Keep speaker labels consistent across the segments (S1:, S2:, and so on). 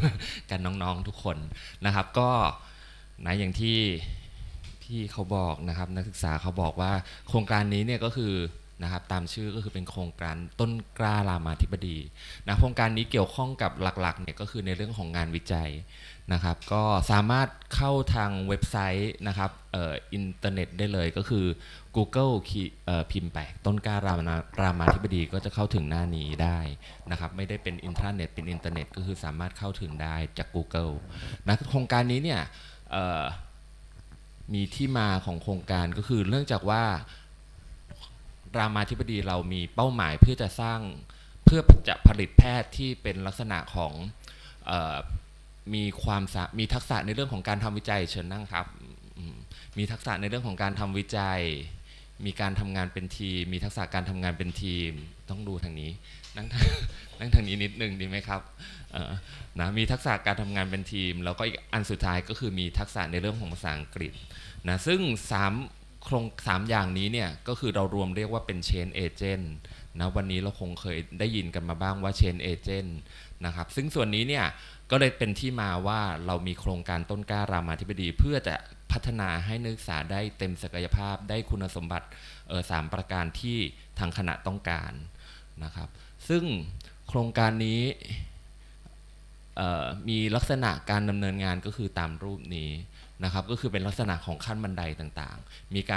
S1: กันน้องๆทุกคนนะครับก็นะอย่างที่พี่เขาบอกนะครับนักศึกษาเขาบอกว่าโครงการนี้เนี่ยก็คือนะครับตามชื่อก็คือเป็นโครงการต้นกล้ารามาธิบดีนะโครงการนี้เกี่ยวข้องกับหลักๆเนี่ยก็คือในเรื่องของงานวิจัยนะครับก็สามารถเข้าทางเว็บไซต์นะครับอินเทอร์เน็ตได้เลยก็คือ Google พิมพ์ไปต้นกล้ารามาธิบดีก็จะเข้าถึงหน้านี้ได้นะครับไม่ได้เป็นอินเทอร์เน็ตเป็นอินเทอร์เน็ตก็คือสามารถเข้าถึงได้จาก Google นะโครงการนี้เนี่ยมีที่มาของโครงการก็คือเนื่องจากว่ารามาธิบดีเรามีเป้าหมายเพื่อจะสร้างเพื่อจะผลิตแพทย์ที่เป็นลักษณะของมีทักษะในเรื่องของการทำวิจัยเชิญนั่งครับมีทักษะในเรื่องของการทำวิจัยมีการทำงานเป็นทีมมีทักษะการทำงานเป็นทีมต้องดูทางนี้นั่งทางนี้นิดนึงดีไหมครับนะมีทักษะการทำงานเป็นทีมแล้วก็อีกอันสุดท้ายก็คือมีทักษะในเรื่องของภาษาอังกฤษนะซึ่ง3อย่างนี้เนี่ยก็คือเรารวมเรียกว่าเป็น Chain Agent นะวันนี้เราคงเคยได้ยินกันมาบ้างว่า Chain Agent นะครับซึ่งส่วนนี้เนี่ยก็เลยเป็นที่มาว่าเรามีโครงการต้นกล้ารามาธิบดีเพื่อจะพัฒนาให้นักศึกษาได้เต็มศักยภาพได้คุณสมบัติ3ประการที่ทางคณะต้องการนะครับซึ่งโครงการนี้มีลักษณะการดำเนินงานก็คือตามรูปนี้นะครับก็คือเป็นลักษณะของขั้นบันไดต่างๆมี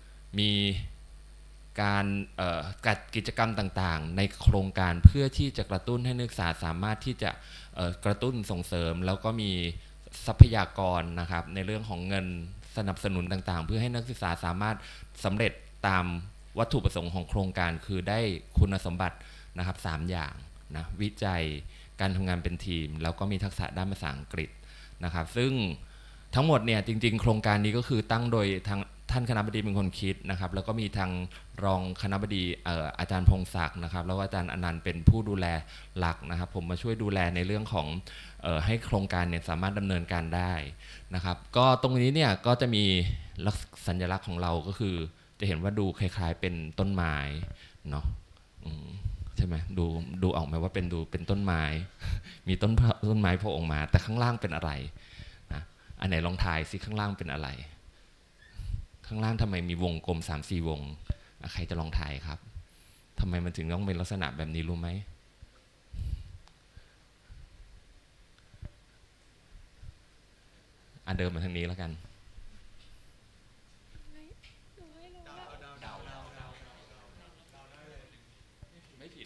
S1: การจัดกิจกรรมต่างๆในโครงการเพื่อที่จะกระตุ้นให้นักศึกษาสามารถที่จะกระตุ้นส่งเสริมแล้วก็มีทรัพยากรนะครับในเรื่องของเงินสนับสนุนต่างๆเพื่อให้นักศึกษาสามารถสำเร็จตามวัตถุประสงค์ของโครงการคือได้คุณสมบัตินะครับ3อย่างนะวิจัยการทำงานเป็นทีมแล้วก็มีทักษะด้านภาษาอังกฤษนะครับซึ่งทั้งหมดเนี่ยจริงๆโครงการนี้ก็คือตั้งโดยทางท่านคณบดีเป็นคนคิดนะครับแล้วก็มีทางรองคณบดีอาจารย์พงศักดิ์นะครับแล้วก็อาจารย์อนันต์เป็นผู้ดูแลหลักนะครับผมมาช่วยดูแลในเรื่องของให้โครงการเนี่ยสามารถดำเนินการได้นะครับก็ตรงนี้เนี่ยก็จะมีสัญลักษณ์ของเราก็คือจะเห็นว่าดูคล้ายๆเป็นต้นไม้เนาะใช่ไหมดูออกไหมว่าเป็นต้นไม้มีต้นไม้โผล่ออกมาแต่ข้างล่างเป็นอะไรนะอันไหนลองทายสิข้างล่างเป็นอะไรข้างล่างทำไมมีวงกลม3-4 วงใครจะลองทายครับทำไมมันถึงต้องเป็นลักษณะแบบนี้รู้ไหมเดินมาทางนี้แล้วกันไม่ผิด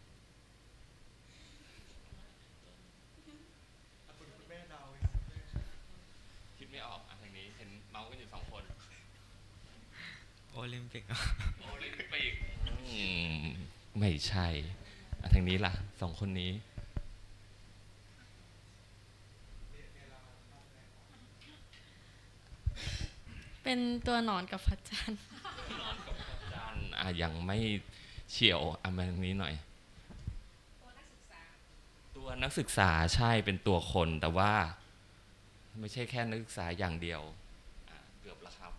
S1: คิดไม่ออกทางนี้เห็นเมาส์กันอยู่2 คน
S2: โอลิมปิก
S1: โอลิมปิกไม่ใช่ทางนี้ล่ะ2 คนนี้
S3: เป็นตัวหนอนกับพระจันทร์
S1: นอนกับพระจันทร์ยังไม่เฉียวมาทางนี้หน่อยตัวนักศึกษาใช่เป็นตัวคนแต่ว่าไม่ใช่แค่นักศึกษาอย่างเดียวเกือบแล้วครับ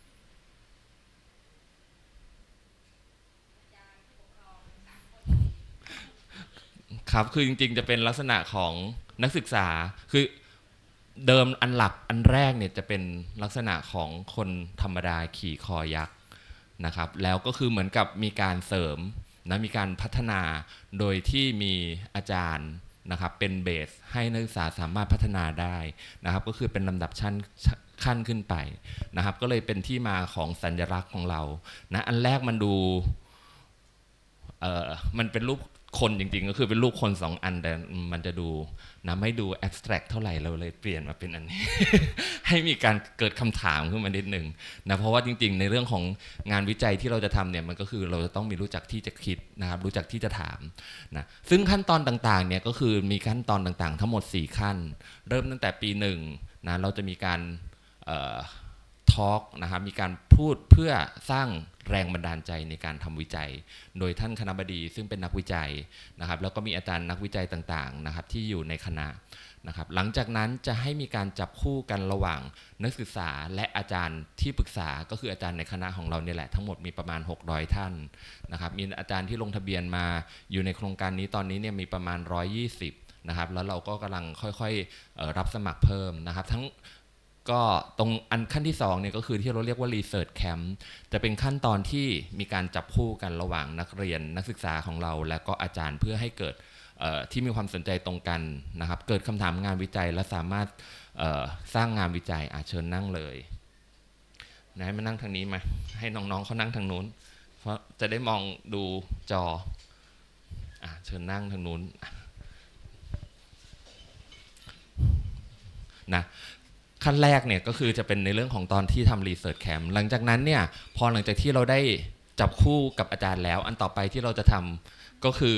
S1: ครับคือจริงๆจะเป็นลักษณะของนักศึกษาคือเดิมอันแรกเนี่ยจะเป็นลักษณะของคนธรรมดาขี่คอยักษ์นะครับแล้วก็คือเหมือนกับมีการเสริมนะมีการพัฒนาโดยที่มีอาจารย์นะครับเป็นเบสให้นักศึกษาสามารถพัฒนาได้นะครับก็คือเป็นลำดับขั้นขึ้นไปนะครับก็เลยเป็นที่มาของสัญลักษณ์ของเรานะอันแรกมันดูมันเป็นรูปคนจริงๆก็คือเป็นรูปคน2 อันแต่มันจะดูนะไม่ดูแอบสแตรกเท่าไหร่เราเลยเปลี่ยนมาเป็นอันนี้ ให้มีการเกิดคำถามขึ้นมานิดนึงนะเพราะว่าจริงๆในเรื่องของงานวิจัยที่เราจะทำเนี่ยมันก็คือเราจะต้องมีรู้จักที่จะคิดนะครับรู้จักที่จะถามนะซึ่งขั้นตอนต่างๆเนี่ยก็คือมีขั้นตอนต่างๆทั้งหมด4 ขั้นเริ่มตั้งแต่ปี1นะเราจะมีการทอล์กนะครับมีการพูดเพื่อสร้างแรงบันดาลใจในการทำวิจัยโดยท่านคณบดีซึ่งเป็นนักวิจัยนะครับแล้วก็มีอาจารย์นักวิจัยต่างๆนะครับที่อยู่ในคณะนะครับหลังจากนั้นจะให้มีการจับคู่กันระหว่างนักศึกษาและอาจารย์ที่ปรึกษาก็คืออาจารย์ในคณะของเราเนี่ยแหละทั้งหมดมีประมาณ600 ท่านนะครับมีอาจารย์ที่ลงทะเบียนมาอยู่ในโครงการนี้ตอนนี้เนี่ยมีประมาณ120 นะครับแล้วเราก็กำลังค่อยๆรับสมัครเพิ่มนะครับทั้งก็ตรงอันขั้นที่2เนี่ยก็คือที่เราเรียกว่า Research Camp จะเป็นขั้นตอนที่มีการจับคู่กันระหว่างนักเรียนนักศึกษาของเราและก็อาจารย์เพื่อให้เกิดที่มีความสนใจตรงกันนะครับเกิดคำถามงานวิจัยและสามารถสร้างงานวิจัยเชิญนั่งเลยนะมานั่งทางนี้มาให้น้องๆเขานั่งทางนู้นเพราะจะได้มองดูจอเชิญนั่งทางนู้นนะขั้นแรกเนี่ยก็คือจะเป็นในเรื่องของตอนที่ทำ Research Camp หลังจากนั้นเนี่ยพอหลังจากที่เราได้จับคู่กับอาจารย์แล้วอันต่อไปที่เราจะทำก็คือ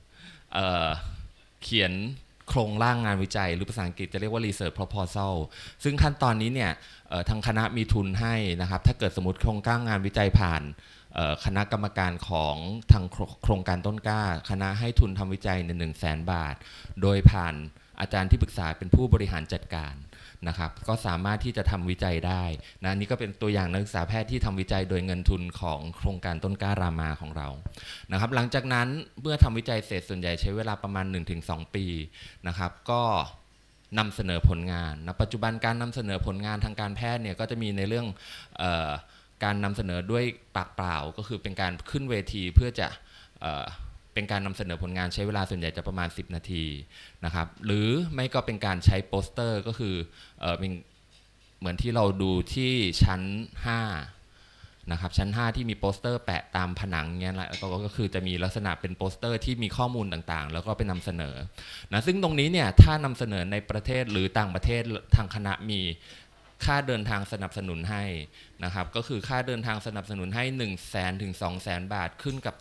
S1: เขียนโครงร่างงานวิจัยหรือภาษาอังกฤษจะเรียกว่า Research Proposal ซึ่งขั้นตอนนี้เนี่ยทางคณะมีทุนให้นะครับถ้าเกิดสมมติโครงร่างงานวิจัยผ่านคณะกรรมการของทางโครงการต้นกล้าคณะให้ทุนทำวิจัยใน100,000 บาทโดยผ่านอาจารย์ที่ปรึกษาเป็นผู้บริหารจัดการนะครับก็สามารถที่จะทำวิจัยได้นะนี่ก็เป็นตัวอย่างนักศึกษาแพทย์ที่ทำวิจัยโดยเงินทุนของโครงการต้นกล้ารามาของเรานะครับหลังจากนั้นเมื่อทำวิจัยเสร็จส่วนใหญ่ใช้เวลาประมาณ 1-2 ปีนะครับก็นำเสนอผลงานนะปัจจุบันการนำเสนอผลงานทางการแพทย์เนี่ยก็จะมีในเรื่องการนำเสนอด้วยปากเปล่าก็คือเป็นการขึ้นเวทีเพื่อจะเป็นการนำเสนอผลงานใช้เวลาส่วนใหญ่จะประมาณ10 นาทีนะครับหรือไม่ก็เป็นการใช้โปสเตอร์ก็คือเป็นเหมือนที่เราดูที่ชั้น5นะครับชั้น5ที่มีโปสเตอร์แปะตามผนังเงี้ยแหละก็คือจะมีลักษณะเป็นโปสเตอร์ที่มีข้อมูลต่างๆแล้วก็ไปนำเสนอนะซึ่งตรงนี้เนี่ยถ้านำเสนอในประเทศหรือต่างประเทศทางคณะมีค่าเดินทางสนับสนุนให้นะครับก็คือค่าเดินทางสนับสนุนให้ 100,000 ถึง 200,000 บาทขึ้นกับ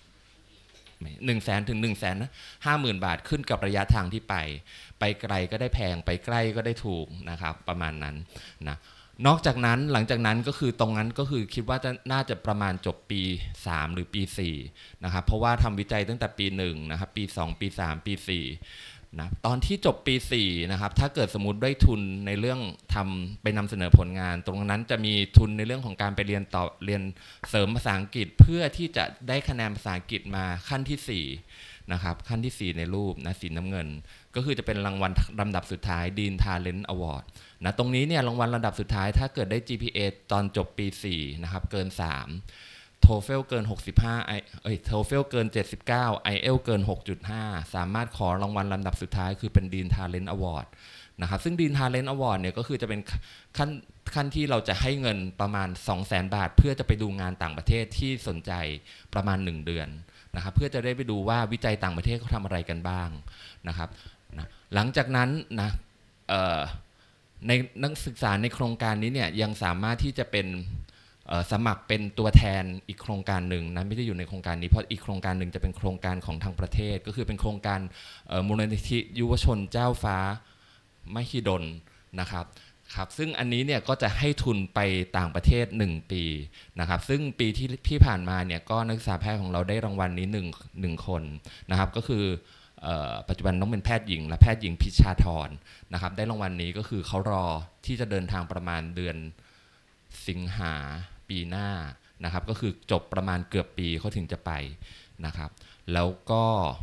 S1: 100,000 ถึง 150,000 บาทขึ้นกับระยะทางที่ไปไกลก็ได้แพงไปใกล้ก็ได้ถูกนะครับประมาณนั้นนะนอกจากนั้นหลังจากนั้นก็คือตรงนั้นก็คือคิดว่าน่าจะประมาณจบปี3หรือปี4นะครับเพราะว่าทำวิจัยตั้งแต่ปี1นะครับปี2ปี3ปี4นะตอนที่จบปี4นะครับถ้าเกิดสมมุติได้ทุนในเรื่องไปนำเสนอผลงานตรงนั้นจะมีทุนในเรื่องของการไปเรียนต่อเรียนเสริมภาษาอังกฤษเพื่อที่จะได้คะแนนภาษาอังกฤษมาขั้นที่4นะครับขั้นที่4ในรูปนะสีน้ำเงินก็คือจะเป็นรางวัลลำดับสุดท้าย Dean Talent Award นะตรงนี้เนี่ยรางวัลลำดับสุดท้ายถ้าเกิดได้ GPA ตอนจบปี4นะครับเกิน3 TOEFL เกิน65TOEFL เกิน79 IELTS เกิน 6.5 สามารถขอรางวัลลำดับสุดท้ายคือเป็น Dean Talent Award นะครับซึ่ง Dean Talent Award เนี่ยก็คือจะเป็นขั้นที่เราจะให้เงินประมาณ 200,000 บาทเพื่อจะไปดูงานต่างประเทศที่สนใจประมาณ1 เดือนนะครับเพื่อจะได้ไปดูว่าวิจัยต่างประเทศเขาทำอะไรกันบ้างนะครับนะหลังจากนั้นนะในนักศึกษาในโครงการนี้เนี่ยยังสามารถที่จะเป็นสมัครเป็นตัวแทนอีกโครงการหนึ่งนะไม่ได้อยู่ในโครงการนี้เพราะอีกโครงการหนึ่งจะเป็นโครงการของทางประเทศก็คือเป็นโครงการมูลนิธิยุวชนเจ้าฟ้ามหิดลนะครับซึ่งอันนี้เนี่ยก็จะให้ทุนไปต่างประเทศ1 ปีนะครับซึ่งปีที่ผ่านมาเนี่ยก็นักศึกษาแพทย์ของเราได้รางวัลนี้1 คนนะครับก็คือปัจจุบันต้องเป็นแพทย์หญิงและแพทย์หญิงพิชาธรนะครับได้รางวัลนี้ก็คือเขารอที่จะเดินทางประมาณเดือนสิงหาปีหน้านะครับก็คือจบประมาณเกือบปีเขาถึงจะไปนะครับแล้วก็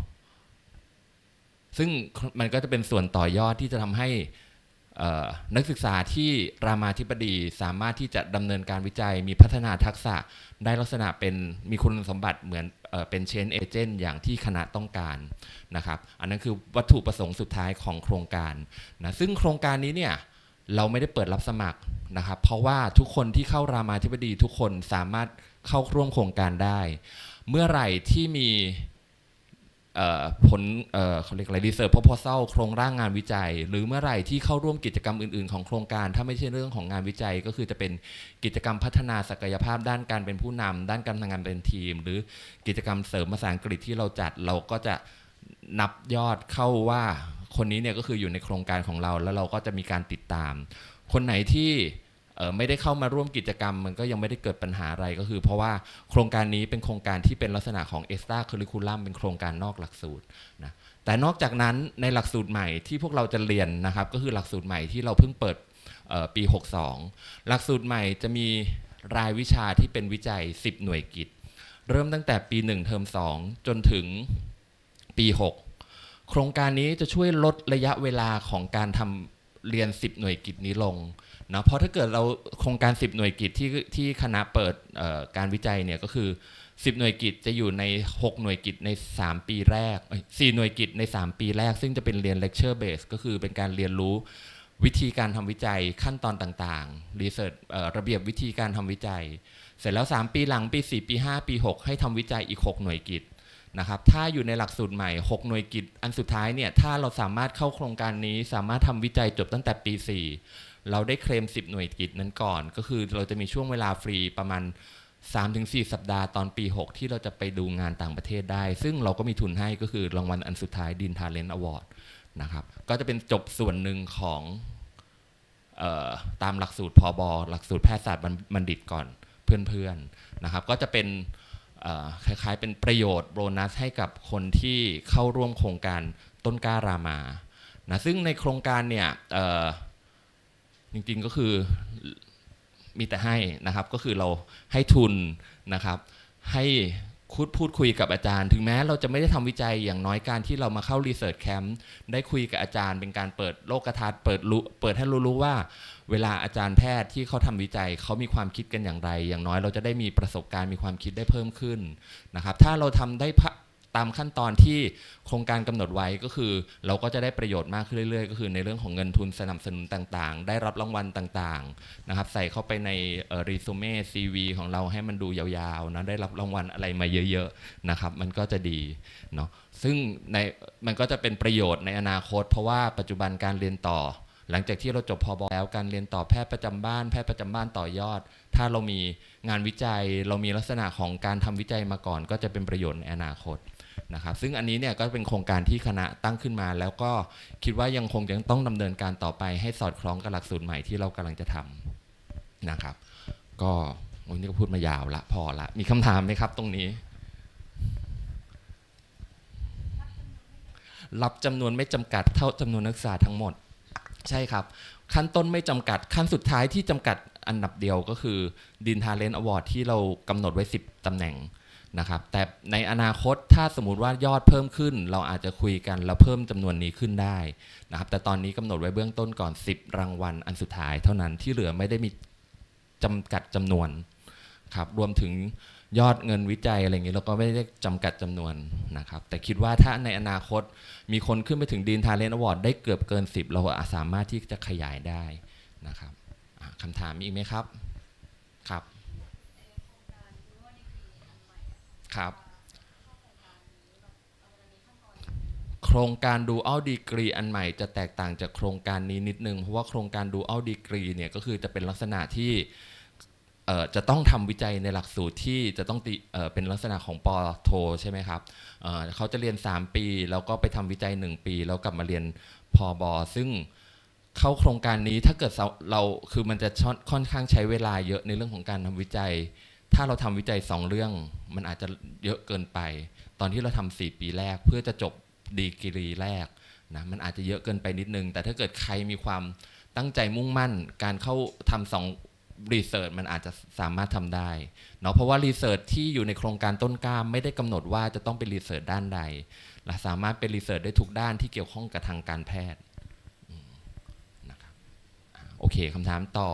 S1: ซึ่งมันก็จะเป็นส่วนต่อยอดที่จะทำให้นักศึกษาที่รามาธิบดีสามารถที่จะดำเนินการวิจัยมีพัฒนาทักษะได้ลักษณะเป็นมีคุณสมบัติเหมือนเป็นเชนเอเจนต์อย่างที่คณะต้องการนะครับอันนั้นคือวัตถุประสงค์สุดท้ายของโครงการนะซึ่งโครงการนี้เนี่ยเราไม่ได้เปิดรับสมัครนะครับเพราะว่าทุกคนที่เข้ารามาธิบดีทุกคนสามารถเข้าร่วมโครงการได้เมื่อไหร่ที่มีผลเขาเรียกอะไร Research Proposal โครงร่างงานวิจัยหรือเมื่อไหร่ที่เข้าร่วมกิจกรรมอื่นๆของโครงการถ้าไม่ใช่เรื่องของงานวิจัยก็คือจะเป็นกิจกรรมพัฒนาศักยภาพด้านการเป็นผู้นำด้านการทำงานเป็นทีมหรือกิจกรรมเสริมภาษาอังกฤษที่เราจัดเราก็จะนับยอดเข้าว่าคนนี้เนี่ยก็คืออยู่ในโครงการของเราแล้วเราก็จะมีการติดตามคนไหนที่ไม่ได้เข้ามาร่วมกิจกรรมมันก็ยังไม่ได้เกิดปัญหาอะไรก็คือเพราะว่าโครงการนี้เป็นโครงการที่เป็นลักษณะของ Extra Curriculum เป็นโครงการนอกหลักสูตรนะแต่นอกจากนั้นในหลักสูตรใหม่ที่พวกเราจะเรียนนะครับก็คือหลักสูตรใหม่ที่เราเพิ่งเปิดปี62หลักสูตรใหม่จะมีรายวิชาที่เป็นวิจัย10 หน่วยกิตเริ่มตั้งแต่ปี1 เทอม 2จนถึงปี6โคโครงการนี้จะช่วยลดระยะเวลาของการทำเรียน10หน่วยกิตนี้ลงนะเพราะถ้าเกิดเราโครงการ10หน่วยกิตที่คณะเปิดการวิจัยเนี่ยก็คือ10หน่วยกิตจะอยู่ใน6หน่วยกิตใน3ปีแรก4หน่วยกิตใน3ปีแรกซึ่งจะเป็นเรียน lecture base ก็คือเป็นการเรียนรู้วิธีการทำวิจัยขั้นตอนต่างๆ research ระเบียบวิธีการทำวิจัยเสร็จแล้ว3ปีหลังปี4ปี5ปี6ให้ทำวิจัยอีก6หน่วยกิตนะครับถ้าอยู่ในหลักสูตรใหม่6หน่วยกิตอันสุดท้ายเนี่ยถ้าเราสามารถเข้าโครงการนี้สามารถทำวิจัยจบตั้งแต่ปี4เราได้เคลม10หน่วยกิตนั้นก่อนก็คือเราจะมีช่วงเวลาฟรีประมาณ 3-4 สัปดาห์ตอนปี6ที่เราจะไปดูงานต่างประเทศได้ซึ่งเราก็มีทุนให้ก็คือรางวัลอันสุดท้ายดินทาเลนต์อวอร์ดนะครับก็จะเป็นจบส่วนหนึ่งของตามหลักสูตรพบหลักสูตรแพทยศาสตร์บัณฑิตก่อนเพื่อนๆนะครับก็จะเป็นคล้ายๆเป็นประโยชน์โบนัสให้กับคนที่เข้าร่วมโครงการต้นกล้ารามานะซึ่งในโครงการเนี่ยจริงๆก็คือมีแต่ให้นะครับก็คือเราให้ทุนนะครับให้พูดคุยกับอาจารย์ถึงแม้เราจะไม่ได้ทำวิจัยอย่างน้อยการที่เรามาเข้ารีเสิร์ชแคมป์ได้คุยกับอาจารย์เป็นการเปิดโลกทัศน์เปิดให้รู้ว่าเวลาอาจารย์แพทย์ที่เขาทำวิจัยเขามีความคิดกันอย่างไรอย่างน้อยเราจะได้มีประสบการณ์มีความคิดได้เพิ่มขึ้นนะครับถ้าเราทำได้ตามขั้นตอนที่โครงการกำหนดไว้ก็คือเราก็จะได้ประโยชน์มากขึ้นเรื่อยๆก็คือในเรื่องของเงินทุนสนับสนุนต่างๆได้รับรางวัลต่างๆนะครับใส่เข้าไปในรีซูเม่ CV ของเราให้มันดูยาวๆนะได้รับรางวัลอะไรมาเยอะๆนะครับมันก็จะดีเนาะซึ่งมันก็จะเป็นประโยชน์ในอนาคตเพราะว่าปัจจุบันการเรียนต่อหลังจากที่เราจบพบแล้วการเรียนต่อแพทย์ประจำบ้านต่อยอดถ้าเรามีงานวิจัยเรามีลักษณะของการทำวิจัยมาก่อนก็จะเป็นประโยชน์ในอนาคตนะครับซึ่งอันนี้เนี่ยก็เป็นโครงการที่คณะตั้งขึ้นมาแล้วก็คิดว่ายังคงจะต้องดำเนินการต่อไปให้สอดคล้องกับหลักสูตรใหม่ที่เรากำลังจะทำนะครับก็วันนี้ก็พูดมายาวละพอละมีคำถามไหมครับตรงนี้รับจำนวนไม่จำกัดเท่าจำนวนนักศึกษาทั้งหมดใช่ครับขั้นต้นไม่จำกัดขั้นสุดท้ายที่จำกัดอันดับเดียวก็คือดินทาเลนต์อวอร์ดที่เรากำหนดไว้10ตำแหน่งนะครับแต่ในอนาคตถ้าสมมุติว่ายอดเพิ่มขึ้นเราอาจจะคุยกันแล้วเพิ่มจำนวนนี้ขึ้นได้นะครับแต่ตอนนี้กำหนดไว้เบื้องต้นก่อน10รางวัลอันสุดท้ายเท่านั้นที่เหลือไม่ได้มีจำกัดจำนวนครับรวมถึงยอดเงินวิจัยอะไรอย่างนี้เราก็ไม่ได้จำกัดจำนวนนะครับแต่คิดว่าถ้าในอนาคตมีคนขึ้นไปถึงดีนทาเลนต์อวอร์ดได้เกือบเกิน10เราสามารถที่จะขยายได้นะครับคำถามมีอีกไหมครับครับครับโครงการดูอัลดีกรีอันใหม่จะแตกต่างจากโครงการนี้นิดนึงเพราะว่าโครงการดูอัลดีกรีเนี่ยก็คือจะเป็นลักษณะที่จะต้องทำวิจัยในหลักสูตรที่จะต้องเป็นลักษณะของปอโทใช่ไหมครับเขาจะเรียน3ปีแล้วก็ไปทำวิจัย1ปีแล้วกลับมาเรียนพบซึ่งเข้าโครงการนี้ถ้าเกิดเราคือมันจะค่อนข้างใช้เวลาเยอะในเรื่องของการทำวิจัยถ้าเราทำวิจัย2เรื่องมันอาจจะเยอะเกินไปตอนที่เราทำ4ปีแรกเพื่อจะจบดีกรีแรกนะมันอาจจะเยอะเกินไปนิดนึงแต่ถ้าเกิดใครมีความตั้งใจมุ่งมั่นการเข้าทำ2รีเสิร์ชมันอาจจะสามารถทำได้เนาะเพราะว่ารีเสิร์ชที่อยู่ในโครงการต้นกล้าไม่ได้กำหนดว่าจะต้องเป็นรีเสิร์ชด้านใดและสามารถเป็นรีเสิร์ชได้ทุกด้านที่เกี่ยวข้องกับทางการแพทย์นะครับโอเคคำถามต่อ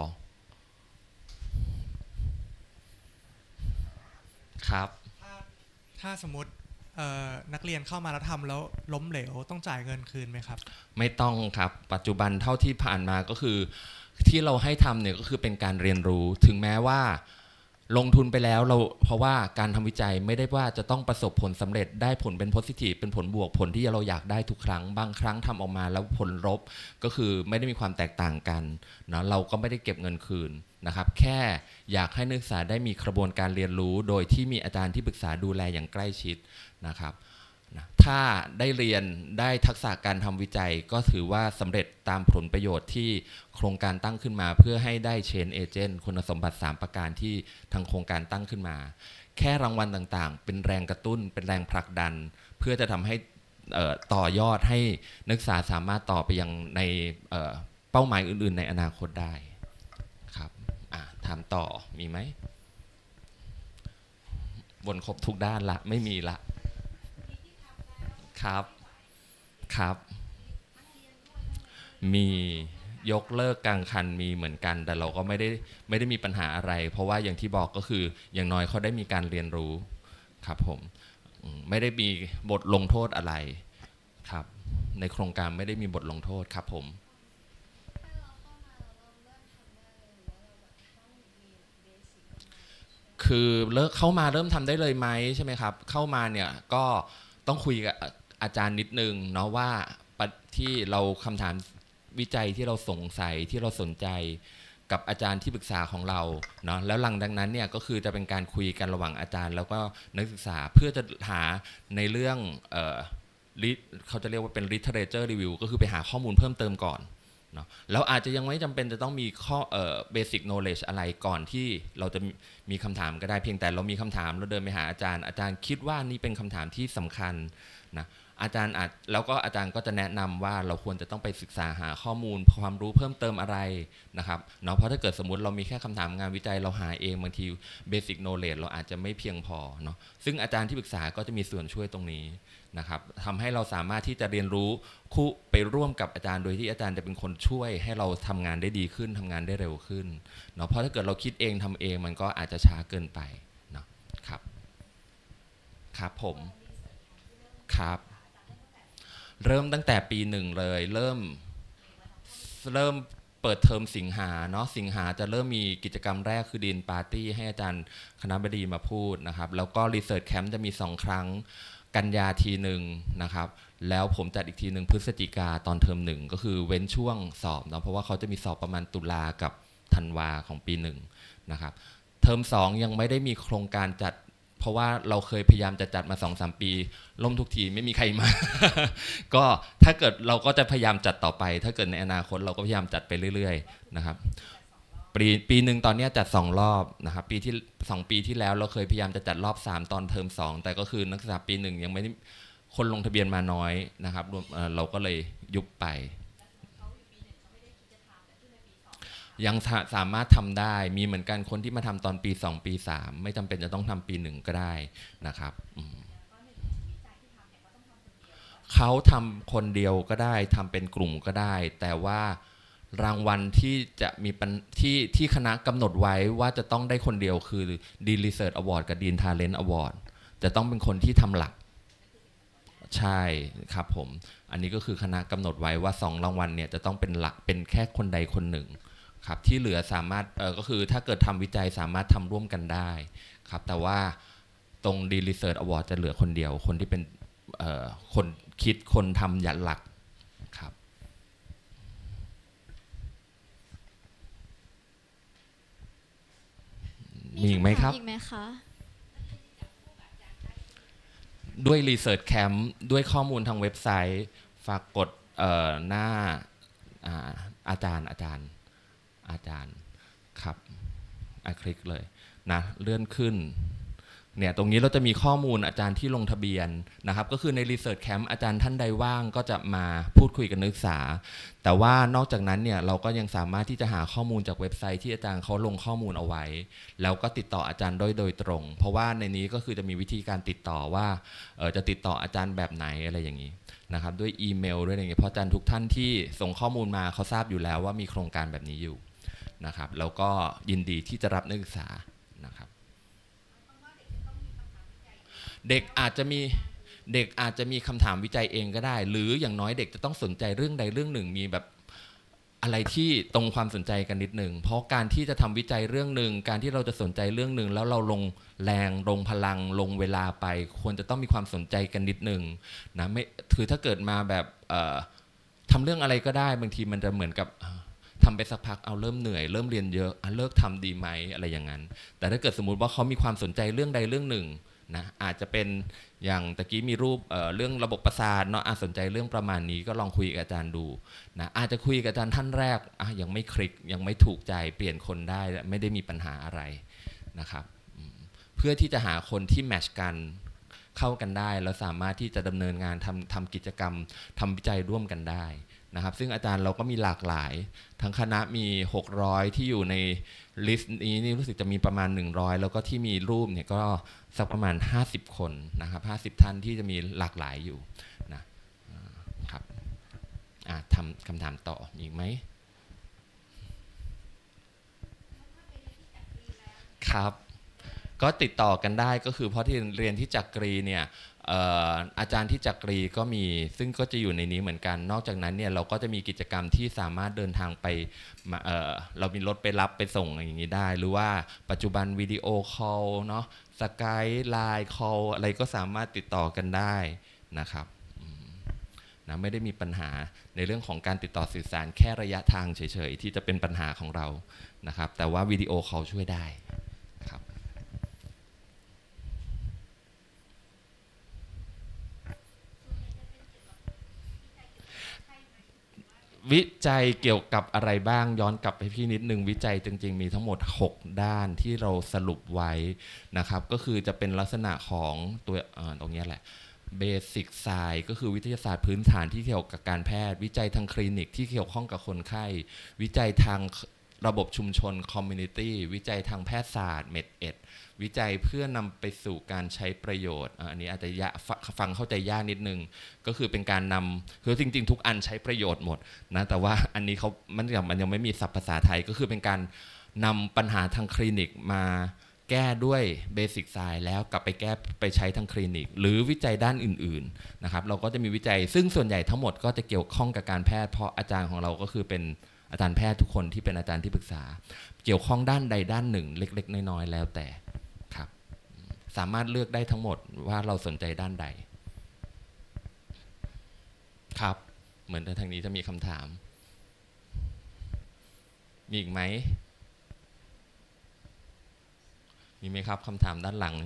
S1: ครับ
S4: ถ้าสมมตินักเรียนเข้ามาแล้วทำแล้วล้มเหลวต้องจ่ายเงินคืนไหมครับ
S1: ไม่ต้องครับปัจจุบันเท่าที่ผ่านมาก็คือที่เราให้ทำเนี่ยก็คือเป็นการเรียนรู้ถึงแม้ว่าลงทุนไปแล้วเพราะว่าการทำวิจัยไม่ได้ว่าจะต้องประสบผลสำเร็จได้ผลเป็นโพซิทีฟเป็นผลบวกผลที่เราอยากได้ทุกครั้งบางครั้งทำออกมาแล้วผลลบก็คือไม่ได้มีความแตกต่างกันนะเราก็ไม่ได้เก็บเงินคืนนะครับแค่อยากให้นักศึกษาได้มีกระบวนการเรียนรู้โดยที่มีอาจารย์ที่ปรึกษาดูแลอย่างใกล้ชิดนะครับถ้าได้เรียนได้ทักษะการทำวิจัยก็ถือว่าสำเร็จตามผลประโยชน์ที่โครงการตั้งขึ้นมาเพื่อให้ได้เชนเอเจนต์คุณสมบัติ3ประการที่ทางโครงการตั้งขึ้นมาแค่รางวัลต่างๆเป็นแรงกระตุ้นเป็นแรงผลักดันเพื่อจะทำให้ต่อยอดให้นักศึกษาสามารถต่อไปยังในเป้าหมายอื่นๆในอนาคตได้ครับถามต่อมีไหมวนครบทุกด้านละไม่มีละครับครับมียกเลิกกลางคันมีเหมือนกันแต่เราก็ไม่ได้มีปัญหาอะไรเพราะว่าอย่างที่บอกก็คืออย่างน้อยเขาได้มีการเรียนรู้ครับผมไม่ได้มีบทลงโทษอะไรครับในโครงการไม่ได้มีบทลงโทษครับผมคือเข้ามาเริ่มทำได้เลยไหมใช่ไหมครับเข้ามาเนี่ยก็ต้องคุยกับอาจารย์นิดนึงเนาะว่าที่เราคำถามวิจัยที่เราสงสัยที่เราสนใจกับอาจารย์ที่ปรึกษาของเราเนาะแล้วหลังจากนั้นเนี่ยก็คือจะเป็นการคุยกันระหว่างอาจารย์แล้วก็นักศึกษาเพื่อจะหาในเรื่องเขาจะเรียกว่าเป็น literature review ก็คือไปหาข้อมูลเพิ่มเติมก่อนเนาะแล้วอาจจะยังไม่จำเป็นจะต้องมีข้อbasic knowledge อะไรก่อนที่เราจะมีคำถามก็ได้เพียงแต่เรามีคำถามเราเดินไปหาอาจารย์คิดว่านี่เป็นคำถามที่สำคัญนะอาจารย์แล้วก็อาจารย์ก็จะแนะนำว่าเราควรจะต้องไปศึกษาหาข้อมูลความรู้เพิ่มเติมอะไรนะครับเนาะเพราะถ้าเกิดสมมุติเรามีแค่คำถามงานวิจัยเราหาเองบางที basic knowledge เราอาจจะไม่เพียงพอเนาะซึ่งอาจารย์ที่ปรึกษาก็จะมีส่วนช่วยตรงนี้นะครับทำให้เราสามารถที่จะเรียนรู้คู่ไปร่วมกับอาจารย์โดยที่อาจารย์จะเป็นคนช่วยให้เราทำงานได้ดีขึ้นทำงานได้เร็วขึ้นเนาะเพราะถ้าเกิดเราคิดเองทำเองมันก็อาจจะช้าเกินไปเนาะครับครับผมครับเริ่มตั้งแต่ปีหนึ่งเลยเริ่มเปิดเทอมสิงหาเนาะสิงหาจะเริ่มมีกิจกรรมแรกคือดีนปาร์ตี้ให้อาจารย์คณบดีมาพูดนะครับแล้วก็รีเสิร์ชแคมป์จะมี2ครั้งกันยาทีหนึ่งนะครับแล้วผมจัดอีกทีหนึ่งพฤศจิกาตอนเทอมหนึ่งก็คือเว้นช่วงสอบเนาะเพราะว่าเขาจะมีสอบประมาณตุลากับธันวาของปีหนึ่งนะครับเทอม2ยังไม่ได้มีโครงการจัดเพราะว่าเราเคยพยายามจะจัดมา 2-3 ปีล่มทุกทีไม่มีใครมา ก็ถ้าเกิดเราก็จะพยายามจัดต่อไปถ้าเกิดในอนาคตเราก็พยายามจัดไปเรื่อยๆนะครับปีหนึ่งตอนนี้จัด2รอบนะครับ2 ปีที่แล้วเราเคยพยายามจะจัดรอบ3ตอนเทอม2แต่ก็คือนักศึกษาปี1ยังไม่ได้คนลงทะเบียนมาน้อยนะครับเราก็เลยยุบไปยังสามารถทำได้มีเหมือนกันคนที่มาทำตอนปี2ปี3ไม่จำเป็นจะต้องทำปี1ก็ได้นะครับเขาทำคนเดียวก็ได้ทำเป็นกลุ่มก็ได้แต่ว่ารางวัลที่จะมีที่คณะกำหนดไว้ว่าจะต้องได้คนเดียวคือ Dean Research Award กับ Dean Talent Award จะต้องเป็นคนที่ทำหลักใช่ครับผมอันนี้ก็คือคณะกำหนดไว้ว่า2รางวัลเนี่ยจะต้องเป็นหลักเป็นแค่คนใดคนหนึ่งครับที่เหลือสามารถก็คือถ้าเกิดทำวิจัยสามารถทำร่วมกันได้ครับแต่ว่าตรง Dean Research Award จะเหลือคนเดียวคนที่เป็นคนคิดคนทำยันหลักครับมีอีกไหมครับ
S3: อีกไหมคะ
S1: ด้วย Research Camp ด้วยข้อมูลทางเว็บไซต์ฝากกดหน้าอาจารย์ครับคลิกเลยนะเลื่อนขึ้นเนี่ยตรงนี้เราจะมีข้อมูลอาจารย์ที่ลงทะเบียนนะครับก็คือใน Research Camp อาจารย์ท่านใดว่างก็จะมาพูดคุยกับนักศึกษาแต่ว่านอกจากนั้นเนี่ยเราก็ยังสามารถที่จะหาข้อมูลจากเว็บไซต์ที่อาจารย์เขาลงข้อมูลเอาไว้แล้วก็ติดต่ออาจารย์โดยตรงเพราะว่าในนี้ก็คือจะมีวิธีการติดต่อว่าจะติดต่ออาจารย์แบบไหนอะไรอย่างนี้นะครับด้วยอีเมลด้วยอะไรอย่างนี้เพราะอาจารย์ทุกท่านที่ส่งข้อมูลมาเขาทราบอยู่แล้วว่ามีโครงการแบบนี้อยู่นะครับแล้วก็ยินดีที่จะรับนักศึกษานะครับเด็กอาจจะมีคำถามวิจัยเองก็ได้หรืออย่างน้อยเด็กจะต้องสนใจเรื่องใดเรื่องหนึ่งมีแบบอะไรที่ตรงความสนใจกันนิดหนึ่งเพราะการที่จะทำวิจัยเรื่องหนึ่งการที่เราจะสนใจเรื่องหนึ่งแล้วเราลงแรงลงพลังลงเวลาไปควรจะต้องมีความสนใจกันนิดหนึ่งนะไม่คือถ้าเกิดมาแบบทำเรื่องอะไรก็ได้บางทีมันจะเหมือนกับทำไปสักพักเอาเริ่มเหนื่อยเริ่มเรียนเยอะเลิกทำดีไหมอะไรอย่างนั้นแต่ถ้าเกิดสมมุติว่าเขามีความสนใจเรื่องใดเรื่องหนึ่งนะอาจจะเป็นอย่างตะกี้มีรูปเรื่องระบบประสาทเนาะสนใจเรื่องประมาณนี้ก็ลองคุยกับอาจารย์ดูนะอาจจะคุยกับอาจารย์ท่านแรกยังไม่คลิกยังไม่ถูกใจเปลี่ยนคนได้ไม่ได้มีปัญหาอะไรนะครับเพื่อที่จะหาคนที่แมทช์กันเข้ากันได้แล้วสามารถที่จะดำเนินงานทำกิจกรรมทำวิจัยร่วมกันได้นะครับซึ่งอาจารย์เราก็มีหลากหลายทั้งคณะมี600ที่อยู่ในลิสต์นี้นี่รู้สึกจะมีประมาณ100แล้วก็ที่มีรูปเนี่ยก็สักประมาณ50คนนะครับ50ท่านที่จะมีหลากหลายอยู่นะครับทำคำถามต่ออีกไหมครับก็ติดต่อกันได้ก็คือเพราะที่เรียนที่จักรีเนี่ยอาจารย์ที่จักรีก็มีซึ่งก็จะอยู่ในนี้เหมือนกันนอกจากนั้นเนี่ยเราก็จะมีกิจกรรมที่สามารถเดินทางไปเรามีรถไปรับไปส่งอย่างนี้ได้หรือว่าปัจจุบันวิดีโอคอลเนาะสกายไลน์คอลอะไรก็สามารถติดต่อกันได้นะครับนะไม่ได้มีปัญหาในเรื่องของการติดต่อสื่อสารแค่ระยะทางเฉยๆที่จะเป็นปัญหาของเรานะครับแต่ว่าวิดีโอคอลช่วยได้ครับวิจัยเกี่ยวกับอะไรบ้างย้อนกลับไปพี่นิดนึงวิจัยจริงๆมีทั้งหมด6ด้านที่เราสรุปไว้นะครับก็คือจะเป็นลักษณะของตัวตรงนี้แหละเบสิกไซน์ก็คือวิทยาศาสตร์พื้นฐานที่เกี่ยวกับการแพทย์วิจัยทางคลินิกที่เกี่ยวข้องกับคนไข้วิจัยทางระบบชุมชนคอมมูนิตี้วิจัยทางแพทยศาสตร์เมดเอ็ดวิจัยเพื่อนำไปสู่การใช้ประโยชน์อันนี้อาจจะฟังเข้าใจยากนิดนึงก็คือเป็นการนำคือจริงๆทุกอันใช้ประโยชน์หมดนะแต่ว่าอันนี้มันยังไม่มีศัพท์ภาษาไทยก็คือเป็นการนำปัญหาทางคลินิกมาแก้ด้วยเบสิกไซน์แล้วกลับไปแก้ไปใช้ทางคลินิกหรือวิจัยด้านอื่นๆนะครับเราก็จะมีวิจัยซึ่งส่วนใหญ่ทั้งหมดก็จะเกี่ยวข้องกับการแพทย์เพราะอาจารย์ของเราก็คือเป็นอาจารย์แพทย์ทุกคนที่เป็นอาจารย์ที่ปรึกษาเกี่ยวข้องด้านใดด้านหนึ่งเล็กๆน้อยๆแล้วแต่ครับสามารถเลือกได้ทั้งหมดว่าเราสนใจด้านใดครับเหมือนทางนี้จะมีคำถามมีอีกไหมมีไหมครับคำถามด้านหลัง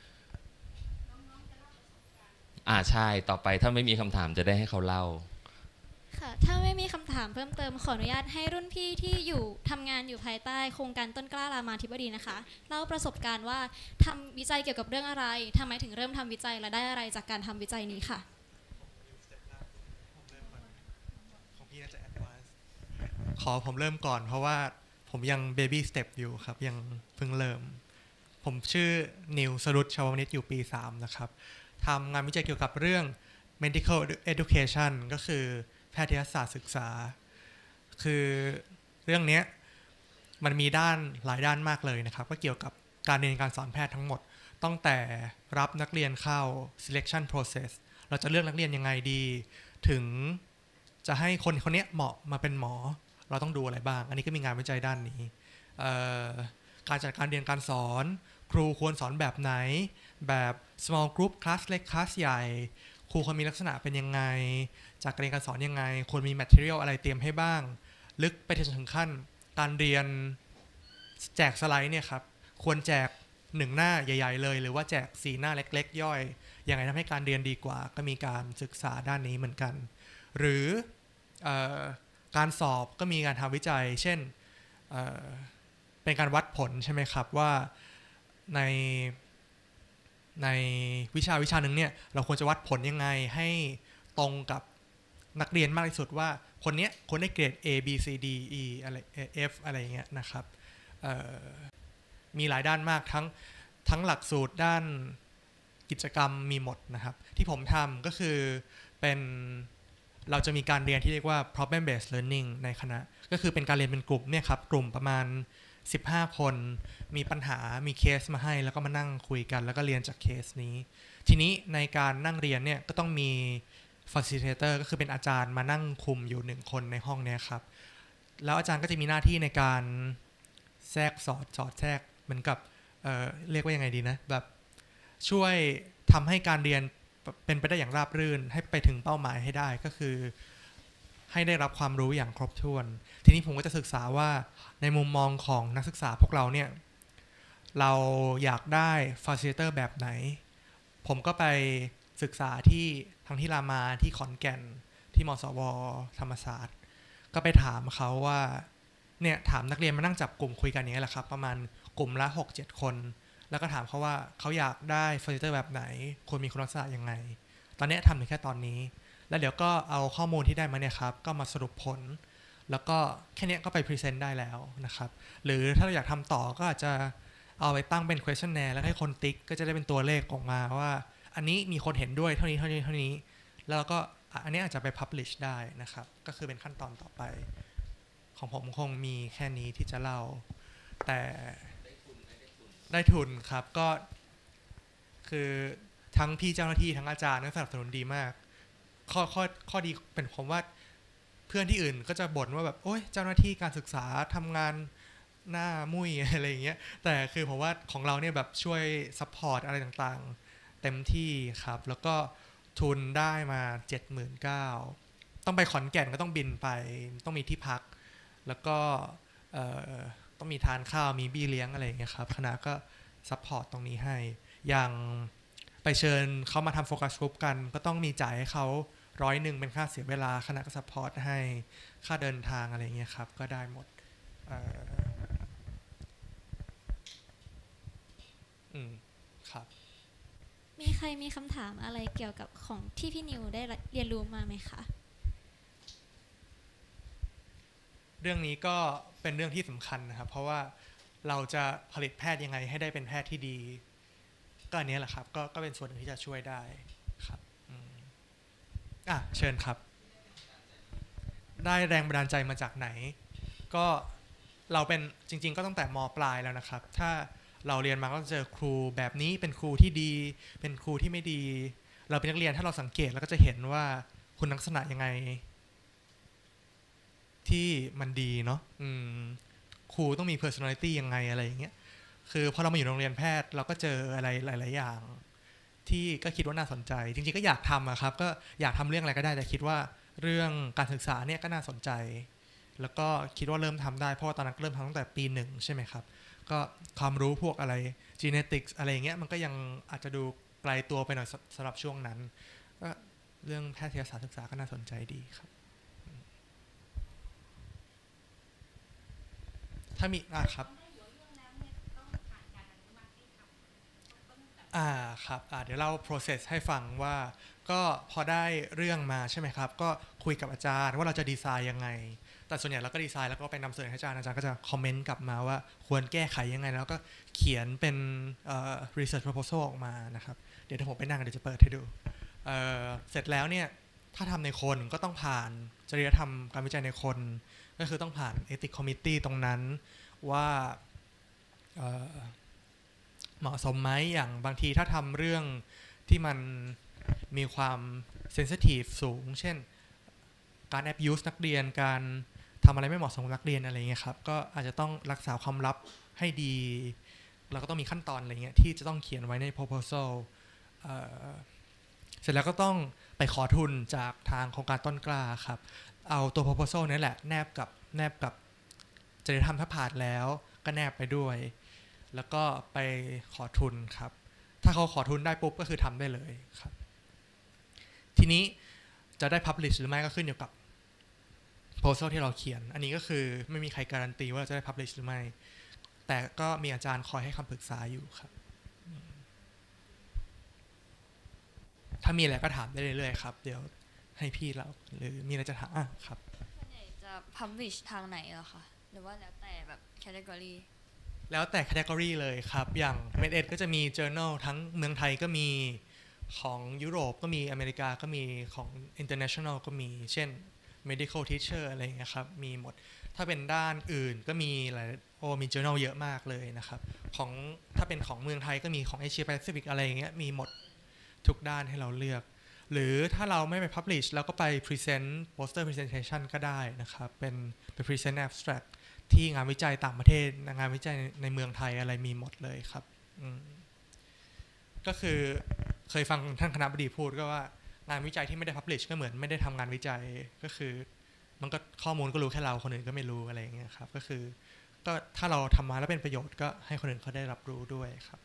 S1: ใช่ต่อไปถ้าไม่มีคำถามจะได้ให้เขาเล่า
S3: ค่ะถ้าไม่มีคำถามเพิ่มเติมขออนุญาตให้รุ่นพี่ที่อยู่ทำงานอยู่ภายใต้โครงการต้นกล้ารามาธิบดีนะคะเล่าประสบการณ์ว่าทำวิจัยเกี่ยวกับเรื่องอะไรทำไมถึงเริ่มทำวิจัยและได้อะไรจากการทำวิจัยนี้ค่ะ
S4: ของพี่น่าจะ advance ผมเริ่มก่อนเพราะว่าผมยัง baby step อยู่ครับยังเพิ่งเริ่มผมชื่อนิวสรุตชาวนิชอยู่ปี3นะครับทำงานวิจัยเกี่ยวกับเรื่อง medical education ก็คือแพทยศาสตร์ศึกษาคือเรื่องนี้มันมีหลายด้านมากเลยนะครับก็เกี่ยวกับการเรียนการสอนแพทย์ทั้งหมดตั้งแต่รับนักเรียนเข้า selection process เราจะเลือกนักเรียนยังไงดีถึงจะให้คนนี้เหมาะมาเป็นหมอเราต้องดูอะไรบ้างอันนี้ก็มีงานวิจัยด้านนี้การจัดการเรียนการสอนครูควรสอนแบบไหนแบบ small group คลาสเล็กคลาสใหญ่ครูควรมีลักษณะเป็นยังไงจากการเรียนการสอนยังไงควรมี material อะไรเตรียมให้บ้างลึกไปถึงขั้นการเรียนแจกสไลด์เนี่ยครับควรแจก1หน้าใหญ่ๆเลยหรือว่าแจก4หน้าเล็กๆย่อยยังไงทำให้การเรียนดีกว่าก็มีการศึกษาด้านนี้เหมือนกันหรือการสอบก็มีการทำวิจัยเช่นเป็นการวัดผลใช่ไหมครับว่าในวิชาหนึ่งเนี่ยเราควรจะวัดผลยังไงให้ตรงกับนักเรียนมากที่สุดว่าคนนี้คนได้เกรด A B C D E อะไร F อะไรอย่างเงี้ยนะครับมีหลายด้านมากทั้งหลักสูตรด้านกิจกรรมมีหมดนะครับที่ผมทำก็คือเราจะมีการเรียนที่เรียกว่า problem based learning ในคณะก็คือเป็นการเรียนเป็นกลุ่มเนี่ยครับกลุ่มประมาณ15คนมีปัญหามีเคสมาให้แล้วก็มานั่งคุยกันแล้วก็เรียนจากเคสนี้ทีนี้ในการนั่งเรียนเนี่ยก็ต้องมี facilitator ก็คือเป็นอาจารย์มานั่งคุมอยู่1คนในห้องนี้ครับแล้วอาจารย์ก็จะมีหน้าที่ในการแทรกสอดแทรกเหมือนกับเรียกว่ายังไงดีนะแบบช่วยทำให้การเรียนเป็นไปได้อย่างราบรื่นให้ไปถึงเป้าหมายให้ได้ก็คือให้ได้รับความรู้อย่างครบถ้วนทีนี้ผมก็จะศึกษาว่าในมุมมองของนักศึกษาพวกเราเนี่ยเราอยากได้ facilitator แบบไหนผมก็ไปศึกษาที่ทั้งที่รามาที่ขอนแก่นที่มศว.ธรรมศาสตร์ก็ไปถามเขาว่าเนี่ยถามนักเรียนมานั่งจับกลุ่มคุยกันอย่างนี้แหละครับประมาณกลุ่มละ 6-7 คนแล้วก็ถามเขาว่าเขาอยากได้ facilitator แบบไหนควรมีคุณลักษณะยังไงตอนนี้ทำถึงแค่ตอนนี้แล้วเดี๋ยวก็เอาข้อมูลที่ได้มาเนี่ยครับก็มาสรุปผลแล้วก็แค่นี้ก็ไปพรีเซนต์ได้แล้วนะครับหรือถ้าเราอยากทำต่อก็อาจจะเอาไปตั้งเป็น questionnaire แล้วให้คนติ๊กก็จะได้เป็นตัวเลขออกมาว่าอันนี้มีคนเห็นด้วยเท่านี้แล้วก็อันนี้อาจจะไป publish ได้นะครับก็คือเป็นขั้นตอนต่อไปของผมคงมีแค่นี้ที่จะเล่าแต่ได้ทุนครับก็คือทั้งพี่เจ้าหน้าที่ทั้งอาจารย์สนับสนุนดีมากข้อดีเป็นผมว่าเพื่อนที่อื่นก็จะบ่นว่าแบบโอ๊ยเจ้าหน้าที่การศึกษาทำงานหน้ามุ้ยอะไรอย่างเงี้ยแต่คือผมว่าของเราเนี่ยแบบช่วยซัพพอร์ตอะไรต่างๆเต็มที่ครับแล้วก็ทุนได้มา 79,000 ต้องไปขอนแก่นก็ต้องบินไปต้องมีที่พักแล้วก็ต้องมีทานข้าวมีบี้เลี้ยงอะไรอย่างเงี้ยครับคณะก็ซัพพอร์ตตรงนี้ให้อย่างไปเชิญเขามาทำโฟกัสกรุ๊ปกันก็ต้องมีจ่ายให้เขา100เป็นค่าเสียเวลาคณะก็ซัพพอร์ตให้ค่าเดินทางอะไรอย่างเงี้ยครับก็ได้หมดครับ
S3: มีใครมีคำถามอะไรเกี่ยวกับของที่พี่นิวได้เรียนรู้มาไหมคะ
S4: เรื่องนี้ก็เป็นเรื่องที่สำคัญนะครับเพราะว่าเราจะผลิตแพทย์ยังไงให้ได้เป็นแพทย์ที่ดีก็อันนี้แหละครับก็เป็นส่วนหนึ่งที่จะช่วยได้ครับเชิญครับได้แรงบันดาลใจมาจากไหนก็เราเป็นจริงๆก็ตั้งแต่ม.ปลายแล้วนะครับถ้าเราเรียนมาก็จะเจอครูแบบนี้เป็นครูที่ดีเป็นครูที่ไม่ดีเราเป็นนักเรียนถ้าเราสังเกตแล้วก็จะเห็นว่าคุณลักษณะยังไงที่มันดีเนาะครูต้องมี personality ยังไงอะไรอย่างเงี้ยคือพอเรามาอยู่โรงเรียนแพทย์เราก็เจออะไรหลายๆอย่างที่ก็คิดว่าน่าสนใจจริงๆก็อยากทำอะครับก็อยากทำเรื่องอะไรก็ได้แต่คิดว่าเรื่องการศึกษาเนี่ยก็น่าสนใจแล้วก็คิดว่าเริ่มทำได้เพราะว่าตอนนั้นเริ่มทำตั้งแต่ปี1ใช่ไหมครับก็ความรู้พวกอะไร genetics อะไรอย่างเงี้ยมันก็ยังอาจจะดูไกลตัวไปหน่อยสำหรับช่วงนั้นก็เรื่องแพทยศาสตร์ศึกษาก็น่าสนใจดีครับถ้ามีครับครับเดี๋ยวเรา process ให้ฟังว่าก็พอได้เรื่องมาใช่ไหมครับก็คุยกับอาจารย์ว่าเราจะดีไซน์ยังไงแต่ส่วนใหญ่เราก็ดีไซน์แล้วก็ไปนำเสนอให้อาจารย์ก็จะคอมเมนต์กลับมาว่าควรแก้ไขยังไงแล้วก็เขียนเป็นresearch proposal ออกมานะครับเดี๋ยวถ้าผมไปนั่งเดี๋ยวจะเปิดให้ดูเสร็จแล้วเนี่ยถ้าทำในคนก็ต้องผ่านจริยธรรมการวิจัยในคนก็คือต้องผ่าน ethics committee ตรงนั้นว่าเหมาะสมไหมอย่างบางทีถ้าทำเรื่องที่มันมีความเซนซิทีฟสูงเช่นการ abuse นักเรียนการทำอะไรไม่เหมาะสมกับนักเรียนอะไรเงี้ยครับก็อาจจะต้องรักษาความลับให้ดีแล้วก็ต้องมีขั้นตอนอะไรเงี้ยที่จะต้องเขียนไว้ใน proposal เสร็จแล้วก็ต้องไปขอทุนจากทางโครงการต้นกล้าครับเอาตัว proposal นี่แหละแนบกับจริยธรรมถ้าผ่านแล้วก็แนบไปด้วยแล้วก็ไปขอทุนครับถ้าเขาขอทุนได้ปุ๊บก็คือทำได้เลยครับทีนี้จะได้ publish หรือไม่ก็ขึ้นอยู่กับ proposal ที่เราเขียนอันนี้ก็คือไม่มีใครการันตีว่าจะได้ publish หรือไม่แต่ก็มีอาจารย์คอยให้คำปรึกษาอยู่ครับถ้ามีอะไรก็ถามได้เรื่อยๆครับเดี๋ยวให้พี่เราหรือมีอะไรจะถามครับ
S5: ส่วนใหญ่จะ publish ทางไหนเหรอคะหรือว่าแล้วแต่แบบ category
S4: แล้วแต่ category เลยครับอย่าง MedEd ก็จะมี journal ทั้งเมืองไทยก็มีของยุโรปก็มีอเมริกาก็มีของ international ก็มีเช่น medical teacher อะไรอย่างเงี้ยครับมีหมดถ้าเป็นด้านอื่นก็มีหลายมี journal เยอะมากเลยนะครับของถ้าเป็นของเมืองไทยก็มีของ Asia Pacific อะไรอย่างเงี้ยมีหมดทุกด้านให้เราเลือกหรือถ้าเราไม่ไป publish เราก็ไป present poster presentation ก็ได้นะครับเป็นไป present abstract ที่งานวิจัยต่างประเทศงานวิจัยในเมืองไทยอะไรมีหมดเลยครับก็คือเคยฟังท่านคณบดีพูดก็ว่างานวิจัยที่ไม่ได้ publish ก็เหมือนไม่ได้ทำงานวิจัยก็คือมันก็ข้อมูลก็รู้แค่เราคนอื่นก็ไม่รู้อะไรอย่างเงี้ยครับก็คือก็ถ้าเราทำมาแล้วเป็นประโยชน์ก็ให้คนอื่นเขาได้รับรู้ด้วยครับ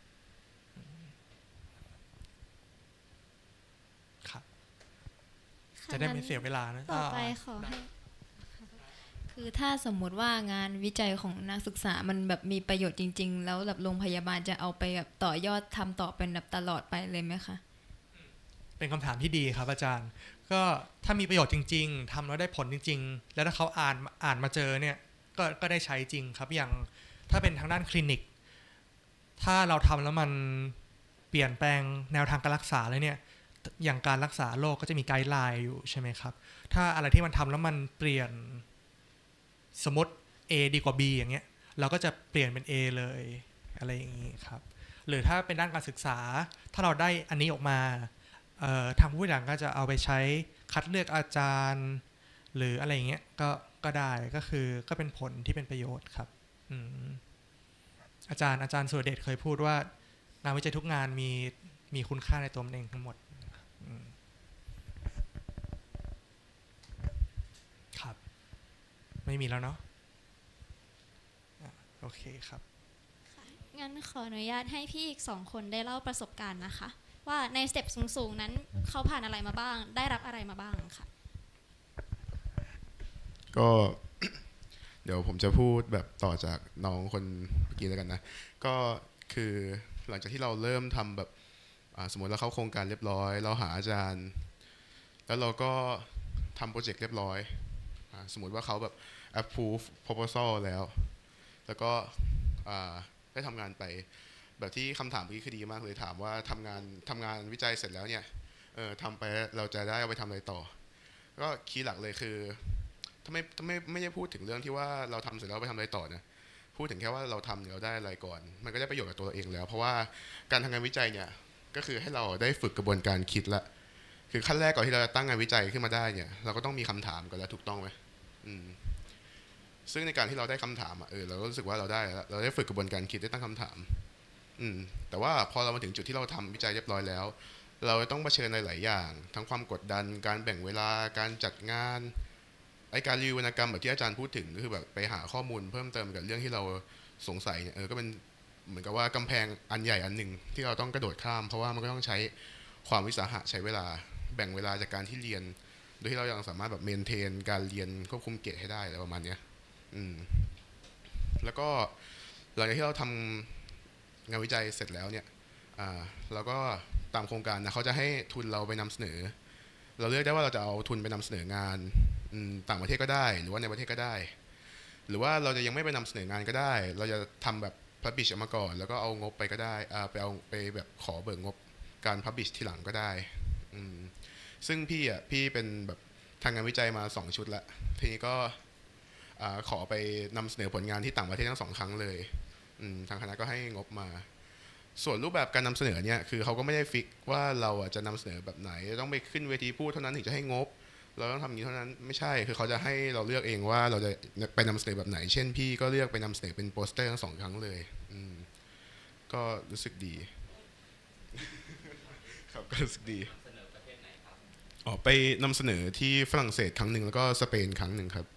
S4: ครับจะได้ไม่เสียเวลานะ
S3: ต่อไปขอให้
S5: คือถ้าสมมุติว่างานวิจัยของนักศึกษามันแบบมีประโยชน์จริงๆแล้วแบบโรงพยาบาลจะเอาไปแบบต่อยอดทำต่อเป็นแบบตลอดไปเลยไหมคะ
S4: เป็นคำถามที่ดีครับอาจารย์ก็ถ้ามีประโยชน์จริงๆทำแล้วได้ผลจริงๆแล้วถ้าเขาอ่านมาเจอเนี่ยก็ได้ใช้จริงครับอย่างถ้าเป็นทางด้านคลินิกถ้าเราทำแล้วมันเปลี่ยนแปลงแนวทางการรักษาเลยเนี่ยอย่างการรักษาโรคก็จะมีไกด์ไลน์อยู่ใช่ไหมครับถ้าอะไรที่มันทำแล้วมันเปลี่ยนสมมติ A ดีกว่า B อย่างเงี้ยเราก็จะเปลี่ยนเป็น A เลยอะไรอย่างนี้ครับหรือถ้าเป็นด้านการศึกษาถ้าเราได้อันนี้ออกมาทางผู้บริหารก็จะเอาไปใช้คัดเลือกอาจารย์หรืออะไรอย่างเงี้ยก็ได้ก็เป็นผลที่เป็นประโยชน์ครับอาจารย์สุรเดชเคยพูดว่างานวิจัยทุกงานมีคุณค่าในตัวมันเองทั้งหมดครับไม่มีแล้วเนาะโอเคครับ
S3: งั้นขออนุญาตให้พี่อีก2 คนได้เล่าประสบการณ์นะคะว่าในสเต็ปสูงๆนั้นเขาผ่านอะไรมาบ้างได้รับอะไรมาบ้างค่ะ
S6: ก็ เดี๋ยวผมจะพูดแบบต่อจากน้องคนเมื่อกี้แล้วกันนะก็คือหลังจากที่เราเริ่มทำแบบสมมติเราเข้าโครงการเรียบร้อยเราหาอาจารย์แล้วเราก็ทำโปรเจกต์เรียบร้อยสมมติว่าเขาแบบ approve proposal แล้วก็ได้ทำงานไปแบบที่คำถามนี้คือดีมากเลยถามว่าทำงานวิจัยเสร็จแล้วเนี่ยทำไปเราจะได้เอาไปทำอะไรต่อก็คีย์หลักเลยคือไม่ได้พูดถึงเรื่องที่ว่าเราทำเสร็จแล้วไปทำอะไรต่อนะพูดถึงแค่ว่าเราทำเราได้อะไรก่อนมันก็ได้ประโยชน์กับตัวเราเองแล้วเพราะว่าการทำงานวิจัยเนี่ยก็คือให้เราได้ฝึกกระบวนการคิดละคือขั้นแรกก่อนที่เราจะตั้งงานวิจัยขึ้นมาได้เนี่ยเราก็ต้องมีคำถามก่อนแล้วถูกต้องไหมซึ่งในการที่เราได้คำถามเราก็รู้สึกว่าเราได้ฝึกกระบวนการคิดได้ตั้งคำถามแต่ว่าพอเรามาถึงจุดที่เราทำวิจัยเรียบร้อยแล้วเราต้องเผชิญหลายๆอย่างทั้งความกดดันการแบ่งเวลาการจัดงานการรีวิววรรณกรรมแบบที่อาจารย์พูดถึงก็คือแบบไปหาข้อมูลเพิ่มเติมกับเรื่องที่เราสงสัยเนี่ยก็เป็นเหมือนกับว่ากำแพงอันใหญ่อันหนึ่งที่เราต้องกระโดดข้ามเพราะว่ามันก็ต้องใช้ความวิสาหะใช้เวลาแบ่งเวลาจากการที่เรียนโดยที่เรายังสามารถแบบเมนเทนการเรียนควบคุมเกรดให้ได้อะไรประมาณนี้แล้วก็หลังจากที่เราทำงานวิจัยเสร็จแล้วเนี่ยเราก็ตามโครงการนะเขาจะให้ทุนเราไปนำเสนอเราเลือกได้ว่าเราจะเอาทุนไปนำเสนองานต่างประเทศก็ได้หรือว่าในประเทศก็ได้หรือว่าเราจะยังไม่ไปนำเสนองานก็ได้เราจะทำแบบ publish ออกมาก่อนแล้วก็เอางบไปก็ได้ไปแบบขอเบิกงบการ publish ทีหลังก็ได้ซึ่งพี่เป็นแบบทางงานวิจัยมา2 ชุดละทีนี้ก็ขอไปนำเสนอผลงานที่ต่างประเทศทั้ง2 ครั้งเลยทางคณะก็ให้งบมาส่วนรูปแบบการนำเสนอเนี่ยคือเขาก็ไม่ได้ฟิกว่าเราจะนำเสนอแบบไหนต้องไปขึ้นเวทีพูดเท่านั้นถึงจะให้งบเราต้องทำอย่างนี้เท่านั้นไม่ใช่คือเขาจะให้เราเลือกเองว่าเราจะไปนำเสนอแบบไหนเช่นพี่ก็เลือกไปนำเสนอเป็นโปสเตอร์ทั้ง2 ครั้งเลยก็รู้สึกดีครับก็รู้สึกดีไปนำเสนอที่ฝรั่งเศสครั้งหนึ่งแล้วก็สเปนครั้งหนึ่งครับ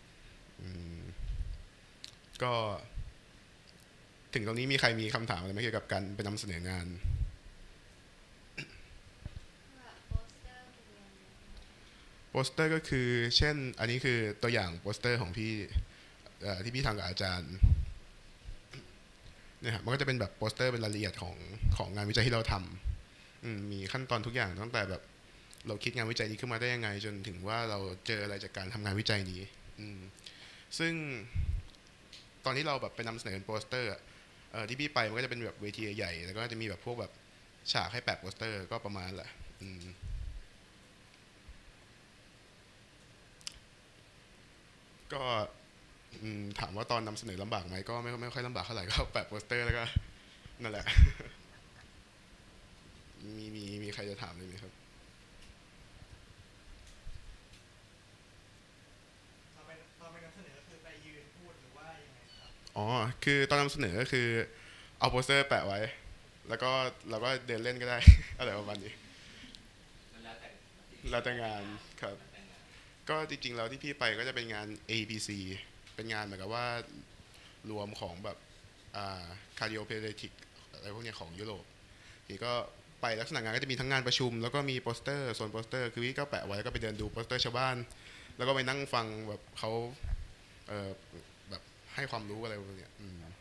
S6: ก็ถึงตรงนี้มีใครมีคำถามอะไรไหมเกี่ยวกับการไปนำเสนองานโปสเตอร์ก็คือเช่นอันนี้คือตัวอย่างโปสเตอร์ของพี่ที่พี่ทำกับอาจารย์เนี่ยมันก็จะเป็นแบบโปสเตอร์เป็นรายละเอียดของงานวิจัยที่เราทำมีขั้นตอนทุกอย่างตั้งแต่แบบเราคิดงานวิจัยนี้ขึ้นมาได้ยังไงจนถึงว่าเราเจออะไรจากการทำงานวิจัยนี้ซึ่งตอนที่เราแบบไปนำเสนอเป็นโปสเตอร์ที่พี่ไปมันก็จะเป็นแบบเวทีใหญ่แล้วก็จะมีแบบพวกแบบฉากให้แปะโปสเตอร์ก็ประมาณแหละก็ถามว่าตอนนำเสนอลำบากไหมก็ไม่ค่อยลำบากเท่าไหร่ก็แปะโปสเตอร์แล้วก็นั่นแหละมีใครจะถามเลยไหมครับอ๋อคือตอนนำเสนอก็คือเอาโปสเตอร์แปะไว้แล้วก็เราก็เดินเล่นก็ได้ อะไรประมาณนี้แล้วแต่งานครับก็จริงๆแล้วที่พี่ไปก็จะเป็นงาน ABC เป็นงานเหมือนกับว่ารวมของแบบcardiopulmonary อะไรพวกนี้ของยุโรปพี่ก็ไปลักษณะงานก็จะมีทั้งงานประชุมแล้วก็มีโปสเตอร์ส่วนโปสเตอร์คือพี่ก็แปะไว้แล้วก็ไปเดินดูโปสเตอร์ชาวบ้านแล้วก็ไปนั่งฟังแบบเขาแบบให้ความรู้อะไรพวกนี้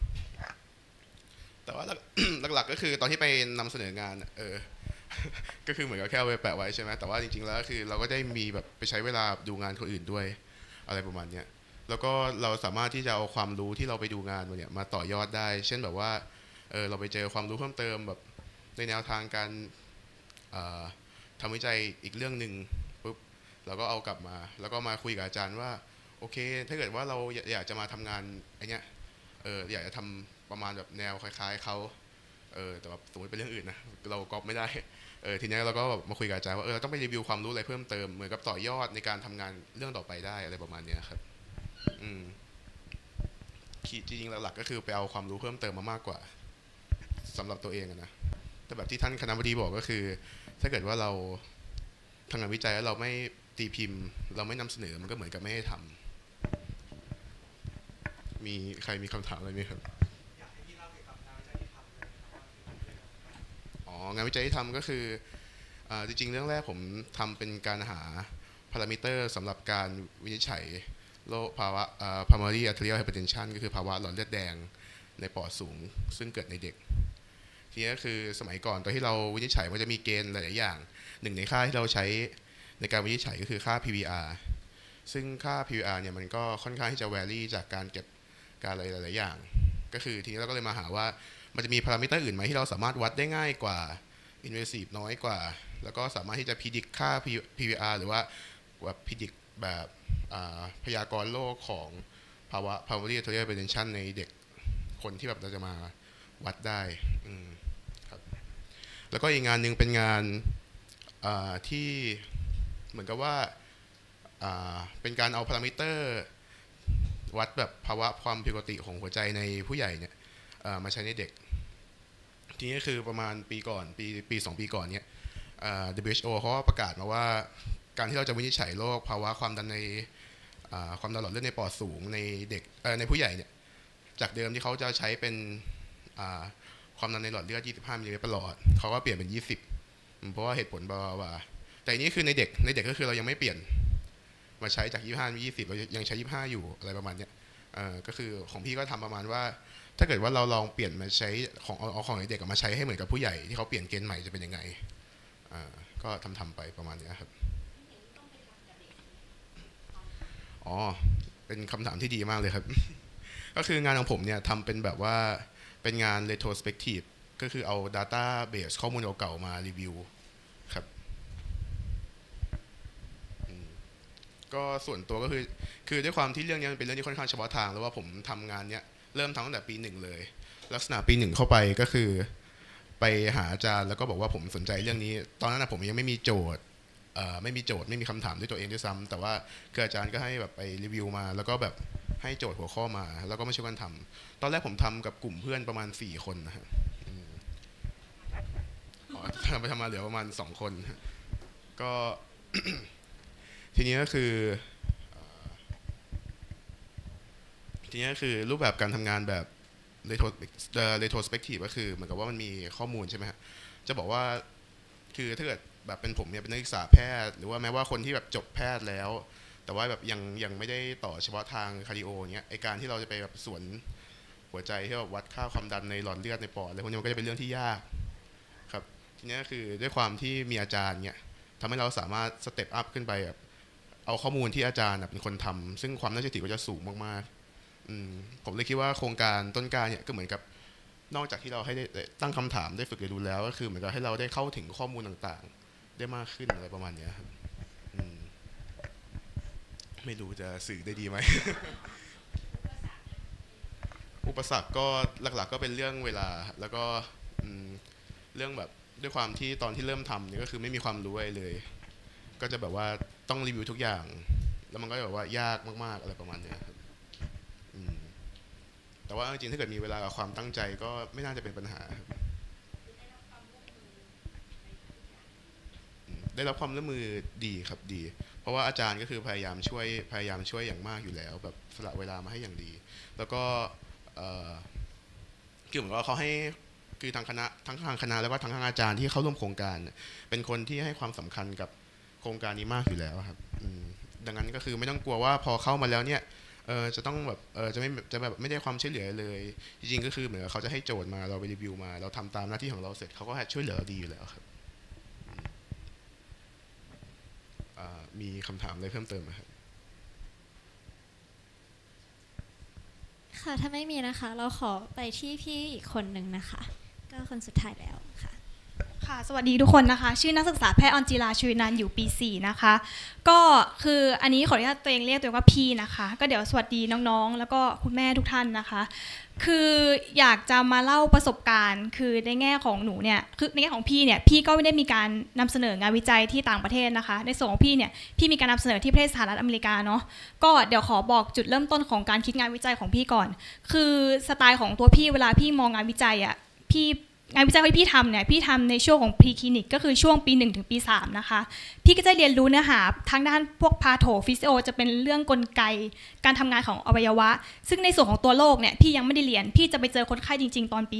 S6: แต่ว่าหลักๆก็คือตอนที่ไปนำเสนองานก็คือเหมือนกับแค่เอาไปแปะไว้ใช่ไหมแต่ว่าจริงๆแล้วคือเราก็ได้มีแบบไปใช้เวลาดูงานคนอื่นด้วยอะไรประมาณนี้แล้วก็เราสามารถที่จะเอาความรู้ที่เราไปดูงานมาเนี่ยมาต่อยอดได้เช่นแบบว่าเราไปเจอความรู้เพิ่มเติมแบบในแนวทางการทำวิจัยอีกเรื่องหนึ่งปุ๊บเราก็เอากลับมาแล้วก็มาคุยกับอาจารย์ว่าโอเคถ้าเกิดว่าเราอยากจะมาทำงานไอ้เนี้ยอยากจะทำประมาณแบบแนวคล้ายๆเขาแต่แบบสมมติเป็นเรื่องอื่นนะเราก๊อปไม่ได้ทีนี้เราก็มาคุยกับอาจารย์ว่าเราต้องไปรีวิวความรู้อะไรเพิ่มเติมเหมือนกับต่อยอดในการทำงานเรื่องต่อไปได้อะไรประมาณนี้ครับจริงๆหลักๆก็คือไปเอาความรู้เพิ่มเติมมามากกว่าสำหรับตัวเองนะแต่แบบที่ท่านคณบดีบอกก็คือถ้าเกิดว่าเราทำงานวิจัยแล้วเราไม่ตีพิมพ์เราไม่นำเสนอมันก็เหมือนกับไม่ให้ทำมีใครมีคำถามอะไรไหมครับงานวิจัยที่ทำก็คือจริงๆเรื่องแรกผมทำเป็นการหาพารามิเตอร์สำหรับการวินิจฉัยโรคภาวะprimary arterial hypertension ก็คือภาวะหลอดเลือดแดงในปอดสูงซึ่งเกิดในเด็กทีนี้ก็คือสมัยก่อนตอนที่เราวินิจฉัยมันจะมีเกณฑ์หลายๆอย่างหนึ่งในค่าที่เราใช้ในการวินิจฉัยก็คือค่า PVR ซึ่งค่า PVR เนี่ยมันก็ค่อนข้างที่จะ vary จากการเก็บการอะไรหลายๆอย่างก็คือทีนี้เราก็เลยมาหาว่ามันจะมีพารามิเตอร์อื่นไหมที่เราสามารถวัดได้ง่ายกว่า invasive น้อยกว่าแล้วก็สามารถที่จะ predict ค่า PVR หรือว่าpredict แบบพยากรณ์โรคของภาวะ primary arterial hypertension ในเด็กคนที่แบบเราจะมาวัดได้ครับแล้วก็อีกงานหนึ่งเป็นงานที่เหมือนกับว่าเป็นการเอาพารามิเตอร์วัดแบบภาวะความผิดปกติของหัวใจในผู้ใหญ่เนี่ยมาใช้ในเด็กทีนี้คือประมาณปีก่อนปี2 ปีก่อนเนี่ย WHO เขาประกาศมาว่าการที่เราจะวินิจฉัยโรคภาวะความดันในความดันหลอดเลือดในปอดสูงในเด็กในผู้ใหญ่เนี่ยจากเดิมที่เขาจะใช้เป็นความดันในหลอดเลือด25มิลลิเมตรประหลอดเขาก็เปลี่ยนเป็น20เพราะว่าเหตุผลว่าแต่อันนี้คือในเด็กก็คือเรายังไม่เปลี่ยนมาใช้จาก25เป็น20เรายังใช้25อยู่อะไรประมาณเนี้ยก็คือของพี่ก็ทำประมาณว่าถ้าเกิดว่าเราลองเปลี่ยนมาใช้ของเด็กมาใช้ให้เหมือนกับผู้ใหญ่ที่เขาเปลี่ยนเกณฑ์ใหม่จะเป็นยังไงก็ทำไปประมาณนี้ครับเป็นคำถามที่ดีมากเลยครับก็คืองานของผมเนี่ยทำเป็นแบบว่าเป็นงาน retrospective ก็คือเอา database ข้อมูลเก่าๆมารีวิวครับก็ส่วนตัวก็คือด้วยความที่เรื่องนี้มันเป็นเรื่องที่ค่อนข้างเฉพาะทางแล้วว่าผมทำงานเนี้ยเริ่มทำตั้งแต่ปี1เลยลักษณะปี1เข้าไปก็คือไปหาอาจารย์แล้วก็บอกว่าผมสนใจเรื่องนี้ตอนนั้นผมยังไม่มีโจทย์ไม่มีคำถามด้วยตัวเองด้วยซ้ำแต่ว่าคืออาจารย์ก็ให้แบบไปรีวิวมาแล้วก็แบบให้โจทย์หัวข้อมาแล้วก็มาช่วยกันทำตอนแรกผมทำกับกลุ่มเพื่อนประมาณ4 คนนะครับทำมาเหลือประมาณ2 คนก็ ทีนี้ก็คือรูปแบบการทำงานแบบ retrospective ก็คือเหมือนกับว่ามันมีข้อมูลใช่ไหมฮะจะบอกว่าคือถ้าเกิดแบบเป็นผมเนี่ยเป็นนักศึกษาแพทย์หรือว่าแม้ว่าคนที่แบบจบแพทย์แล้วแต่ว่าแบบยังไม่ได้ต่อเฉพาะทางคาร์ดิโอเงี้ยไอการที่เราจะไปแบบสวนหัวใจที่แบบวัดค่าความดันในหลอดเลือดในปอดอะไรพวกนี้มันก็จะเป็นเรื่องที่ยากครับทีนี้คือด้วยความที่มีอาจารย์เนี่ยทำให้เราสามารถสเต็ปอัพขึ้นไปแบบเอาข้อมูลที่อาจารย์เป็นคนทำซึ่งความน่าเชื่อถือก็จะสูงมากๆผมเลยคิดว่าโครงการต้นกล้าเนี่ยก็เหมือนกับนอกจากที่เราให้ได้ตั้งคำถามได้ฝึกเรียนรู้แล้วก็คือเหมือนกับให้เราได้เข้าถึงข้อมูลต่างๆได้มากขึ้นอะไรประมาณนี้ครับไม่รู้จะสื่อได้ดีไหม อุปสรรคก็หลักๆก็เป็นเรื่องเวลาแล้วก็เรื่องแบบด้วยความที่ตอนที่เริ่มทำเนี่ยก็คือไม่มีความรู้อะไรเลยก็จะแบบว่าต้องรีวิวทุกอย่างแล้วมันก็แบบว่ายากมากๆอะไรประมาณนี้ครับแต่ว่าจริงๆถ้าเกิดมีเวลากับความตั้งใจก็ไม่น่าจะเป็นปัญหาได้รับความร่วมมือดีครับดีเพราะว่าอาจารย์ก็คือพยายามช่วยอย่างมากอยู่แล้วแบบสละเวลามาให้อย่างดีแล้วก็คือเหมือนว่าเขาให้คือทางคณะแล้วก็ทางอาจารย์ที่เข้าร่วมโครงการเป็นคนที่ให้ความสำคัญกับโครงการนี้มากอยู่แล้วครับดังนั้นก็คือไม่ต้องกลัวว่าพอเข้ามาแล้วเนี่ยจะต้องแบบจะแบบไม่ได้ความช่วยเหลือเลยจริงๆก็คือเหมือนเขาจะให้โจทย์มาเราไปรีวิวมาเราทำตามหน้าที่ของเราเสร็จเขาก็ช่วยเหลือเราดีอยู่แล้วครับมีคำถามอะไรเพิ่มเติมไหมครับ
S3: ค่ะถ้าไม่มีนะคะเราขอไปที่พี่อีกคนหนึ่งนะคะก็คนสุดท้ายแล้วค่ะ
S7: ค่ะสวัสดีทุกคนนะคะชื่อนักศึกษาแพทย์ออนจิราชุยนันท์อยู่ปี 4นะคะก็คืออันนี้ขออนุญาตตัวเองเรียกตัวเองว่าพี่นะคะก็เดี๋ยวสวัสดีน้องๆแล้วก็คุณแม่ทุกท่านนะคะคืออยากจะมาเล่าประสบการณ์คือในแง่ของหนูเนี่ยคือในแง่ของพี่เนี่ยพี่ก็ไม่ได้มีการนำเสนองานวิจัยที่ต่างประเทศนะคะในส่วนของพี่เนี่ยพี่มีการนำเสนอที่ประเทศสหรัฐอเมริกาเนาะก็เดี๋ยวขอบอกจุดเริ่มต้นของการคิดงานวิจัยของพี่ก่อนคือสไตล์ของตัวพี่เวลาพี่มองงานวิจัยอ่ะงานวิจัยที่พี่ทำเนี่ยพี่ทำในช่วงของ pre clinic ก็คือช่วงปี 1 ถึงปี 3นะคะพี่ก็จะเรียนรู้เนื้อหาทางด้านพวกพาโถฟิสิโอจะเป็นเรื่องกลไกการทำงานของอวัยวะซึ่งในส่วนของตัวโรคเนี่ยพี่ยังไม่ได้เรียนพี่จะไปเจอคนไข้จริงๆตอนปี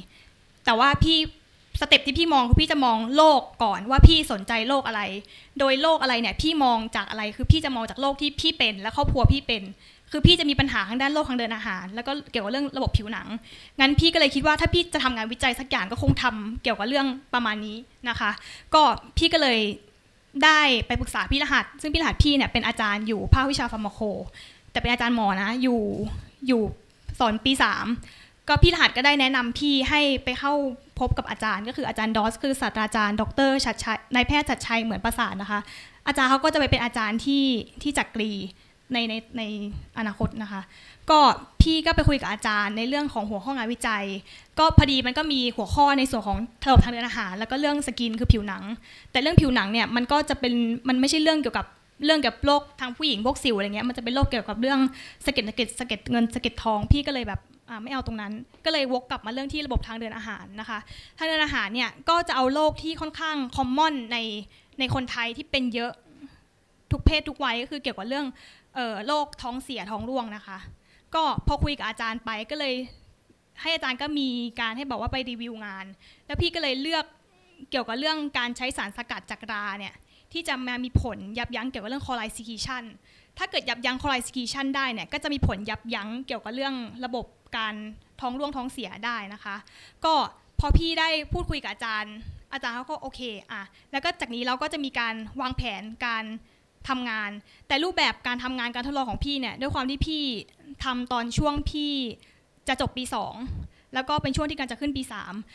S7: 4แต่ว่าพี่สเต็ปที่พี่มองคือพี่จะมองโรคก่อนว่าพี่สนใจโรคอะไรโดยโรคอะไรเนี่ยพี่มองจากอะไรคือพี่จะมองจากโรคที่พี่เป็นและครอบครัวพี่เป็นคือพี่จะมีปัญหาทางด้านโรคทางเดินอาหารแล้วก็เกี่ยวกับเรื่องระบบผิวหนังงั้นพี่ก็เลยคิดว่าถ้าพี่จะทำงานวิจัยสักอย่างก็คงทำเกี่ยวกับเรื่องประมาณนี้นะคะก็พี่ก็เลยได้ไปปรึกษาพี่รหัสซึ่งพี่รหัสพี่เนี่ยเป็นอาจารย์อยู่ภาควิชาฟาร์มาโคแต่เป็นอาจารย์หมอนะอยู่สอนปี 3ก็พี่รหัสก็ได้แนะนำพี่ให้ไปเข้าพบกับอาจารย์ก็คืออาจารย์ดอสคือศาสตราจารย์ดร.ชัดชัยนายแพทย์ชัดชัยเหมือนประสานนะคะอาจารย์เขาก็จะไปเป็นอาจารย์ที่จักรีในอนาคตนะคะก็พี่ก็ไปคุยกับอาจารย์ในเรื่องของหัวข้องานวิจัยก็พอดีมันก็มีหัวข้อในส่วนของระบบทางเดินอาหารแล้วก็เรื่องสกินคือผิวหนังแต่เรื่องผิวหนังเนี่ยมันก็จะเป็นมันไม่ใช่เรื่องเกี่ยวกับโรคทางผู้หญิงพวกสิวอะไรเงี้ยมันจะเป็นโรคเกี่ยวกับเรื่องสะเก็ดเงินสะเก็ดทองพี่ก็เลยแบบไม่เอาตรงนั้นก็เลยวกกลับมาเรื่องที่ระบบทางเดินอาหารนะคะทางเดินอาหารเนี่ยก็จะเอาโรคที่ค่อนข้างคอมมอนในคนไทยที่เป็นเยอะทุกเพศทุกวัยก็คือเกี่ยวกับเรื่องโรคท้องเสียท้องร่วงนะคะก็พอคุยกับอาจารย์ไปก็เลยให้อาจารย์ก็มีการให้บอกว่าไปรีวิวงานแล้วพี่ก็เลยเลือกเกี่ยวกับเรื่องการใช้สารสกัดจากราเนี่ยที่จะมามีผลยับยั้งเกี่ยวกับเรื่องคลอไรด์ซิคิชันถ้าเกิดยับยั้งคลอไรด์ซิคิชันได้เนี่ยก็จะมีผลยับยั้งเกี่ยวกับเรื่องระบบการท้องร่วงท้องเสียได้นะคะก็พอพี่ได้พูดคุยกับอาจารย์เขาก็โอเคแล้วก็จากนี้เราก็จะมีการวางแผนการทำงานแต่รูปแบบการทำงานการทดลองของพี่เนี่ยด้วยความที่พี่ทำตอนช่วงพี่จะจบปี 2แล้วก็เป็นช่วงที่การจะขึ้นปี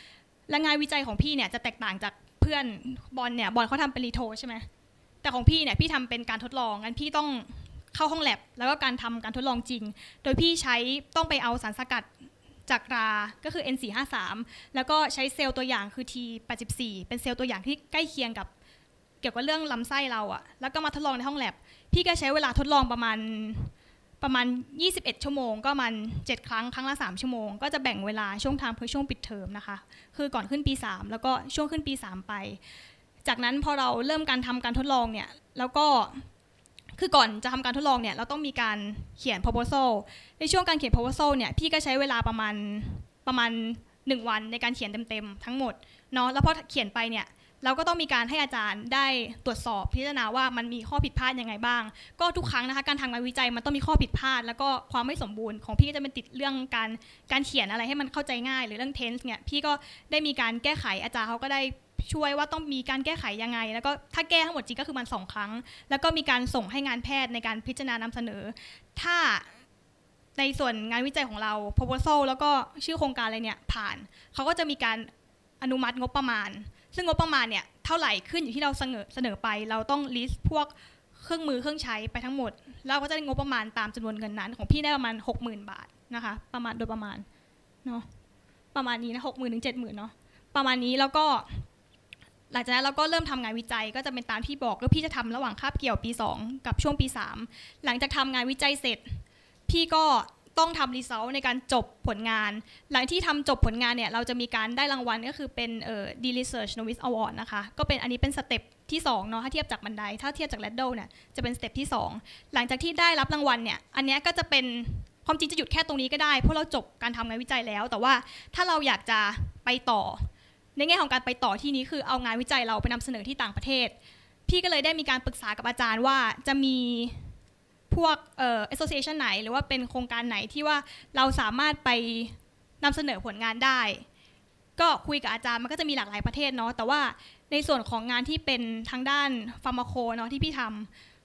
S7: 3และงานวิจัยของพี่เนี่ยจะแตกต่างจากเพื่อนบอลเขาทำเป็นรีโทใช่ไหมแต่ของพี่เนี่ยพี่ทำเป็นการทดลองงั้นพี่ต้องเข้าห้องแลบแล้วก็การทำการทดลองจริงโดยพี่ต้องไปเอาสารสกัดจากราก็คือ N453 แล้วก็ใช้เซลล์ตัวอย่างคือ T84 เป็นเซลล์ตัวอย่างที่ใกล้เคียงกับเกี่ยวกับเรื่องลำไส้เราแล้วก็มาทดลองในห้องแลบพี่ก็ใช้เวลาทดลองประมาณ21ชั่วโมงก็มัน7ครั้งละ3ชั่วโมงก็จะแบ่งเวลาช่วงทางคือช่วงปิดเทอมนะคะคือก่อนขึ้นปี 3แล้วก็ช่วงขึ้นปี 3ไปจากนั้นพอเราเริ่มการทำการทดลองเนี่ยแล้วก็คือก่อนจะทำการทดลองเนี่ยเราต้องมีการเขียน proposal ในช่วงการเขียน proposal เนี่ยพี่ก็ใช้เวลาประมาณ1วันในการเขียนเต็มๆทั้งหมดเนาะแล้วพอเขียนไปเนี่ยเราก็ต้องมีการให้อาจารย์ได้ตรวจสอบพิจารณาว่ามันมีข้อผิดพลาดยังไงบ้างก็ทุกครั้งนะคะการทำงานวิจัยมันต้องมีข้อผิดพลาดแล้วก็ความไม่สมบูรณ์ของพี่ก็จะเป็นติดเรื่องการเขียนอะไรให้มันเข้าใจง่ายหรือเรื่อง tense เนี่ยพี่ก็ได้มีการแก้ไขอาจารย์เขาก็ได้ช่วยว่าต้องมีการแก้ไขยังไงแล้วก็ถ้าแก้ทั้งหมดจริงก็คือมัน2ครั้งแล้วก็มีการส่งให้งานแพทย์ในการพิจารณานำเสนอถ้าในส่วนงานวิจัยของเรา proposal แล้วก็ชื่อโครงการอะไรเนี่ยผ่านเขาก็จะมีการอนุมัติงบประมาณซึ่งงบประมาณเนี่ยเท่าไหร่ขึ้นอยู่ที่เราเสนอไปเราต้อง list พวกเครื่องมือเครื่องใช้ไปทั้งหมดแล้วก็จะได้งบประมาณตามจำนวนเงินนั้นของพี่ได้ประมาณ 60,000 บาทนะคะประมาณโดยประมาณเนาะประมาณนี้นะ 60,000 ถึง 70,000 เนาะประมาณนี้แล้วก็หลังจากนั้นเราก็เริ่มทำงานวิจัยก็จะเป็นตามที่บอกแล้วพี่จะทำระหว่างคาบเกี่ยวปี2กับช่วงปี3หลังจากทำงานวิจัยเสร็จพี่ก็ต้องทำรีเซลในการจบผลงานหลังที่ทำจบผลงานเนี่ยเราจะมีการได้รางวัลก็คือเป็นD Research Novice Award นะคะก็เป็นอันนี้เป็นสเต็ปที่2เนาะถ้าเทียบจากบันไดถ้าเทียบจาก Ladder เนี่ยจะเป็นสเต็ปที่2หลังจากที่ได้รับรางวัลเนี่ยอันนี้ก็จะเป็นความจริงจะหยุดแค่ตรงนี้ก็ได้เพราะเราจบการทำงานวิจัยแล้วแต่ว่าถ้าเราอยากจะไปต่อในแง่ของการไปต่อที่นี้คือเอางานวิจัยเราไปนำเสนอที่ต่างประเทศพี่ก็เลยได้มีการปรึกษากับอาจารย์ว่าจะมีพวกassociation ไหนหรือว่าเป็นโครงการไหนที่ว่าเราสามารถไปนำเสนอผลงานได้ก็คุยกับอาจารย์มันก็จะมีหลากหลายประเทศเนาะแต่ว่าในส่วนของงานที่เป็นทางด้านฟาร์มาโคเนาะที่พี่ท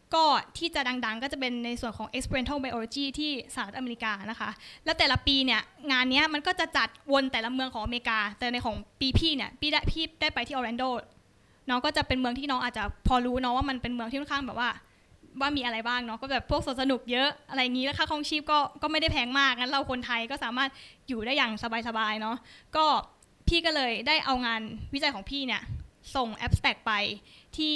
S7: ก็ที่จะดังๆก็จะเป็นในส่วนของ experimental biology ที่สหรัฐอเมริกานะคะแล้วแต่ละปีเนี่ยงานนี้มันก็จะจัดวนแต่ละเมืองของอเมริกาแต่ในของปีพี่เนี่ยพี่ได้ไปที่ออร์แลนโดน้องก็จะเป็นเมืองที่น้องอาจจะพอรู้เนาะว่ามันเป็นเมืองที่ค่อนข้างแบบว่ามีอะไรบ้างเนาะก็แบบพวกสวนสนุกเยอะอะไรอย่างนี้แล้วค่าครองชีพก็ไม่ได้แพงมากงั้นเราคนไทยก็สามารถอยู่ได้อย่างสบายๆเนาะก็พี่ก็เลยได้เอางานวิจัยของพี่เนี่ยส่ง abstract ไปที่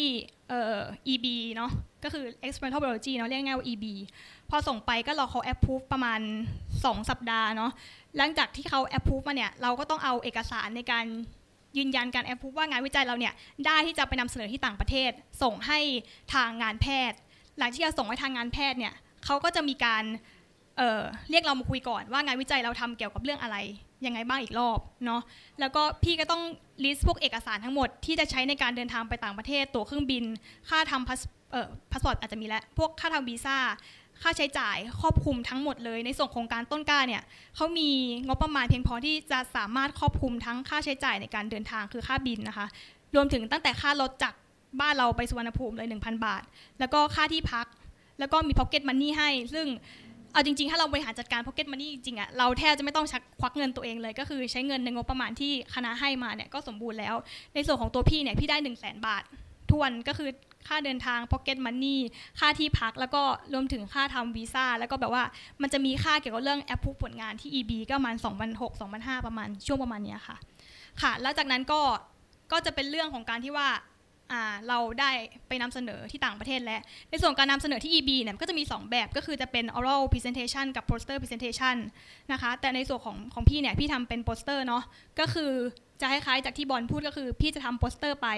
S7: EB เนาะก็คือ experimental biology เนาะเรียกง่ายว่า EB พอส่งไปก็รอเขา approve ประมาณ2 สัปดาห์เนาะหลังจากที่เขา approve มาเนี่ยเราก็ต้องเอาเอกสารในการยืนยันการ approve ว่างานวิจัยเราเนี่ยได้ที่จะไปนำเสนอที่ต่างประเทศส่งให้ทางงานแพทย์หลังที่จะส่งให้ทางงานแพทย์เนี่ยเขาก็จะมีการเรียกเรามาคุยก่อนว่างานวิจัยเราทำเกี่ยวกับเรื่องอะไรยังไงบ้างอีกรอบเนาะแล้วก็พี่ก็ต้องลิสต์พวกเอกสารทั้งหมดที่จะใช้ในการเดินทางไปต่างประเทศตั๋วเครื่องบินค่าทำพาสปอร์ตอาจจะมีแล้วพวกค่าทำวีซ่าค่าใช้จ่ายครอบคลุมทั้งหมดเลยในส่วนโครงการต้นกล้าเนี่ยเขามีงบประมาณเพียงพอที่จะสามารถครอบคลุมทั้งค่าใช้จ่ายในการเดินทางคือค่าบินนะคะรวมถึงตั้งแต่ค่ารถจากบ้านเราไปสุวรรณภูมิเลย 1,000 บาทแล้วก็ค่าที่พักแล้วก็มีพ็อกเก็ตมันนี่ให้ซึ่งเอาจริงๆถ้าเราบริหารจัดการ pocket money จริงๆอ่ะเราแทบจะไม่ต้องควักเงินตัวเองเลยก็คือใช้เงินในงบประมาณที่คณะให้มาเนี่ยก็สมบูรณ์แล้วในส่วนของตัวพี่เนี่ยพี่ได้ 100,000 บาททวนก็คือค่าเดินทาง pocket money ค่าที่พักแล้วก็รวมถึงค่าทำวีซ่าแล้วก็แบบว่ามันจะมีค่าเกี่ยวกับเรื่อง approve ผลงานที่ EB ก็ประมาณ 2,600 2,500 ประมาณช่วงประมาณนี้ค่ะแล้วจากนั้นก็จะเป็นเรื่องของการที่ว่าเราได้ไปนำเสนอที่ต่างประเทศและในส่วนการนำเสนอที่ EB เนี่ยก็จะมี2แบบก็คือจะเป็น oral presentation กับ poster presentation นะคะแต่ในส่วนของพี่เนี่ยพี่ทำเป็น poster เนาะก็คือจะคล้ายๆจากที่บอลพูดก็คือพี่จะทำ poster ไป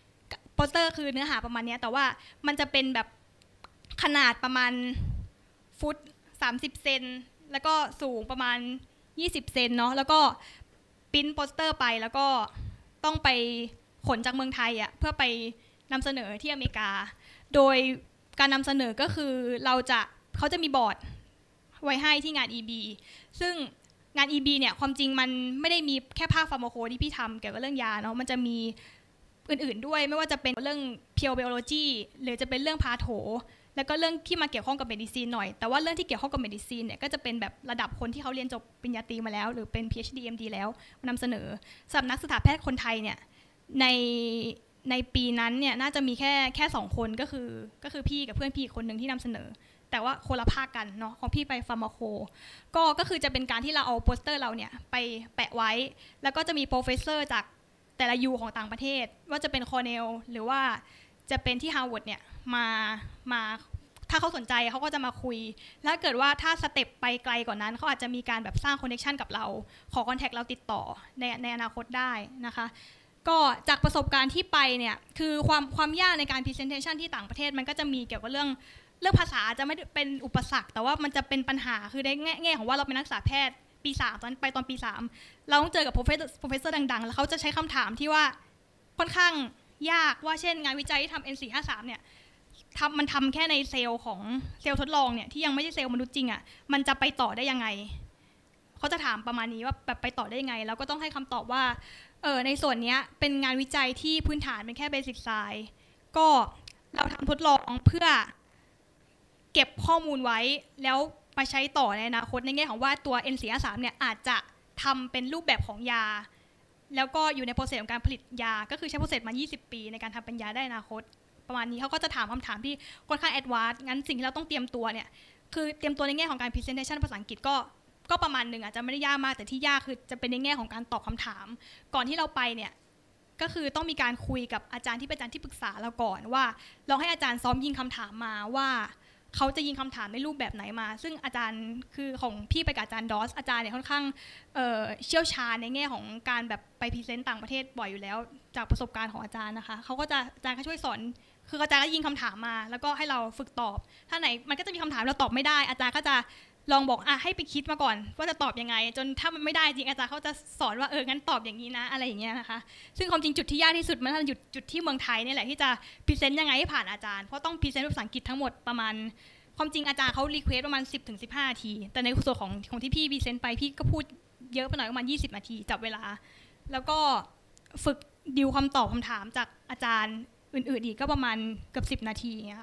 S7: poster คือเนื้อหาประมาณนี้แต่ว่ามันจะเป็นแบบขนาดประมาณฟุต30 เซนแล้วก็สูงประมาณ20 เซนเนาะแล้วก็ปริ้นโปสเตอร์ไปแล้วก็ต้องไปขนจากเมืองไทยเพื่อไปนำเสนอที่อเมริกาโดยการนำเสนอก็คือเขาจะมีบอร์ดไว้ให้ที่งาน EB ซึ่งงาน EB เนี่ยความจริงมันไม่ได้มีแค่ภาคฟาร์มาโคที่พี่ทำเกี่ยวกับเรื่องยาเนาะมันจะมีอื่นๆด้วยไม่ว่าจะเป็นเรื่อง pure biology หรือจะเป็นเรื่องพาโถแล้วก็เรื่องที่มาเกี่ยวข้องกับเมดิซีนหน่อยแต่ว่าเรื่องที่เกี่ยวข้องกับเมดิซีนเนี่ยก็จะเป็นแบบระดับคนที่เขาเรียนจบปริญญาตรีมาแล้วหรือเป็น PhD MD แล้วมานำเสนอสำหรับนักศึกษาแพทย์คนไทยเนี่ยในปีนั้นเนี่ยน่าจะมีแค่2 คนก็คือพี่กับเพื่อนพี่คนหนึ่งที่นำเสนอแต่ว่าคนละภาคกันเนาะของพี่ไปฟาร์มาโคก็คือจะเป็นการที่เราเอาโปสเตอร์เราเนี่ยไปแปะไว้แล้วก็จะมีโปรเฟสเซอร์จากแต่ละยูของต่างประเทศว่าจะเป็นคอร์เนลหรือว่าจะเป็นที่ฮาร์วาร์ดเนี่ยมาถ้าเขาสนใจเขาก็จะมาคุยแล้วเกิดว่าถ้าสเต็ปไปไกลกว่านั้นเขาอาจจะมีการแบบสร้างคอนเนคชันกับเราขอคอนแทคเราติดต่อในอนาคตได้นะคะก็จากประสบการณ์ที่ไปเนี่ยคือความยากในการ presentation ที่ต่างประเทศมันก็จะมีเกี่ยวกับเรื่องภาษาจะไม่เป็นอุปสรรคแต่ว่ามันจะเป็นปัญหาคือในแง่ของว่าเราเป็นนักศึกษาแพทย์ปี3ตอนปี3เราต้องเจอกับโปรเฟสเซอร์ดังๆแล้วเขาจะใช้คำถามที่ว่าค่อนข้างยากว่าเช่นงานวิจัยที่ทำ N453 เนี่ยมันทำแค่ในเซลล์ของเซลล์ทดลองเนี่ยที่ยังไม่ใช่เซลล์มนุษย์จริงมันจะไปต่อได้ยังไงเขาจะถามประมาณนี้ว่าแบบไปต่อได้ยังไงแล้วก็ต้องให้คำตอบว่าในส่วนนี้เป็นงานวิจัยที่พื้นฐานเป็นแค่เบสิกไซน์ก็เราทำทดลองเพื่อเก็บข้อมูลไว้แล้วไปใช้ต่อในอนาคตในแง่ของว่าตัว N453 เนี่ยอาจจะทำเป็นรูปแบบของยาแล้วก็อยู่ในโปรเซสของการผลิตยาก็คือใช้โปรเซสมา20 ปีในการทำเป็นยาได้อนาคตประมาณนี้เขาก็จะถามคำถามที่ค่อนข้างแอดวานซ์งั้นสิ่งที่เราต้องเตรียมตัวเนี่ยคือเตรียมตัวในแง่ของการ presentation ภาษาอังกฤษก็ประมาณหนึ่งอาจจะไม่ได้ยากมากแต่ที่ยากคือจะเป็นในแง่ของการตอบคำถามก่อนที่เราไปเนี่ยก็คือต้องมีการคุยกับอาจารย์ที่เป็นอาจารย์ที่ปรึกษาเราก่อนว่าลองให้อาจารย์ซ้อมยิงคำถามมาว่าเขาจะยิงคำถามในรูปแบบไหนมาซึ่งอาจารย์คือของพี่ไปกับอาจารย์ดอสอาจารย์เนี่ยค่อนข้างเชี่ยวชาญในแง่ของการแบบไปพรีเซนต์ต่างประเทศบ่อยอยู่แล้วจากประสบการณ์ของอาจารย์นะคะเขาก็จะอาจารย์ก็ช่วยสอนคืออาจารย์ก็ยิงคำถามมาแล้วก็ให้เราฝึกตอบถ้าไหนมันก็จะมีคำถามเราตอบไม่ได้อาจารย์ก็จะลองบอกให้ไปคิดมาก่อนว่าจะตอบยังไงจนถ้ามันไม่ได้จริงอาจารย์เขาจะสอนว่างั้นตอบอย่างนี้นะอะไรอย่างเงี้ยนะคะซึ่งความจริงจุดที่ยากที่สุดมันจุดที่เมืองไทยนี่แหละที่จะพรีเซนต์ยังไงให้ผ่านอาจารย์เพราะต้องพรีเซนต์ภาษาอังกฤษทั้งหมดประมาณความจริงอาจารย์เขารีเควสประมาณ 10-15 นาทีแต่ในส่วนของที่พี่พรีเซนต์ไปพี่ก็พูดเยอะไปหน่อยประมาณ20 นาทีจับเวลาแล้วก็ฝึกดิวคำตอบคำถามจากอาจารย์อื่นๆอีกก็ประมาณเกือบ10 นาทีค่ะ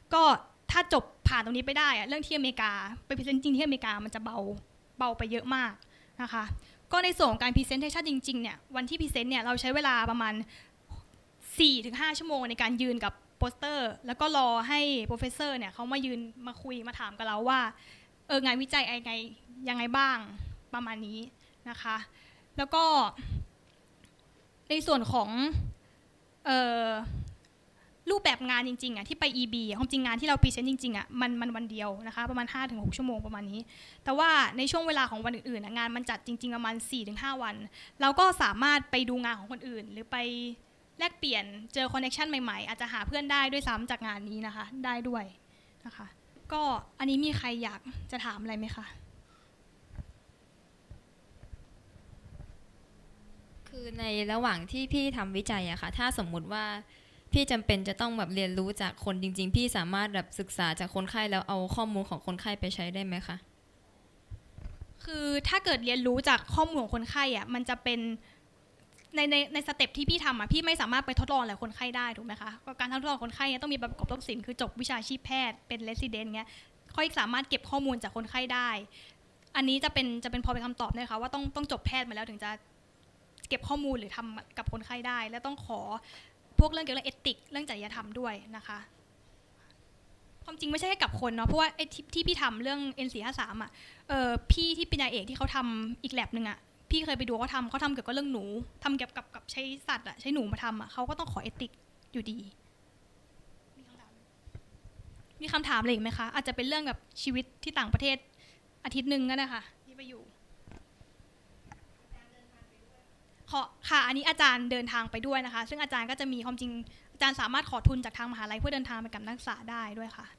S7: ก็ถ้าจบผ่านตรงนี้ไปได้เรื่องที่อเมริกาไปพรีเซนต์จริงที่อเมริกามันจะเบาไปเยอะมากนะคะก็ในส่วนของการพรีเซนเทชันจริงๆเนี่ยวันที่พรีเซนต์เนี่ยเราใช้เวลาประมาณ 4-5 ชั่วโมงในการยืนกับโปสเตอร์แล้วก็รอให้โปรเฟสเซอร์เนี่ยเขามายืนมาคุยมาถามกับเราว่างานวิจัยยังไงบ้างประมาณนี้นะคะแล้วก็ในส่วนของรูปแบบงานจริงๆที่ไป EB ความจริงงานที่เราพรีเซนต์จริงๆมันวันเดียวนะคะประมาณ 5-6 ชั่วโมงประมาณนี้แต่ว่าในช่วงเวลาของวันอื่นๆงานมันจัดจริงๆประมาณ 4-5 วันเราก็สามารถไปดูงานของคนอื่นหรือไปแลกเปลี่ยนเจอคอนเนคชั่นใหม่ๆอาจจะหาเพื่อนได้ด้วยซ้ำจากงานนี้นะคะได้ด้วยนะคะก็อันนี้มีใครอยากจะถามอะไรไหมคะ
S5: คือในระหว่างที่พี่ทำวิจัยอะค่ะถ้าสมมุติว่าพี่จำเป็นจะต้องแบบเรียนรู้จากคนจริงๆพี่สามารถแบบศึกษาจากคนไข้แล้วเอาข้อมูลของคนไข้ไปใช้ได้ไหมคะ
S7: คือถ้าเกิดเรียนรู้จากข้อมูลของคนไข้มันจะเป็นในสเต็ปที่พี่ทำพี่ไม่สามารถไปทดลองอะไรคนไข้ได้ถูกไหมคะการทดลองคนไข้ต้องมีใบประกอบรับสินคือจบวิชาชีพแพทย์เป็นเรสซิเดนต์เงี้ยค่อยสามารถเก็บข้อมูลจากคนไข้ได้อันนี้จะเป็นพอเป็นคำตอบนะคะว่าต้องจบแพทย์มาแล้วถึงจะเก็บข้อมูลหรือทำกับคนไข้ได้และต้องขอพวกเรื่องเกี่ยวกับเอติกเรื่องจริยธรรมด้วยนะคะความจริงไม่ใช่แค่กับคนเนาะเพราะว่าที่พี่ทำเรื่อง N453พี่ที่ปริญญาเอกที่เขาทำอีกแลบนึงพี่เคยไปดูเขาทำเกี่ยวกับเรื่องหนูทำเกี่ยวกับใช้สัตว์ใช้หนูมาทำเขาก็ต้องขอเอติกอยู่ดีมีคำถามอะไรอีกไหมคะอาจจะเป็นเรื่องแบบชีวิตที่ต่างประเทศอาทิตย์นึงก็ได้ค่ะที่ไปอยู่ค่ะอันนี้อาจารย์เดินทางไปด้วยนะคะซึ่งอาจารย์ก็จะมีความจริงอาจารย์สามารถขอทุนจากทางมหาลัยเพื่อเดินทางไปกับนักศึกษาได้ด้วยค่ะ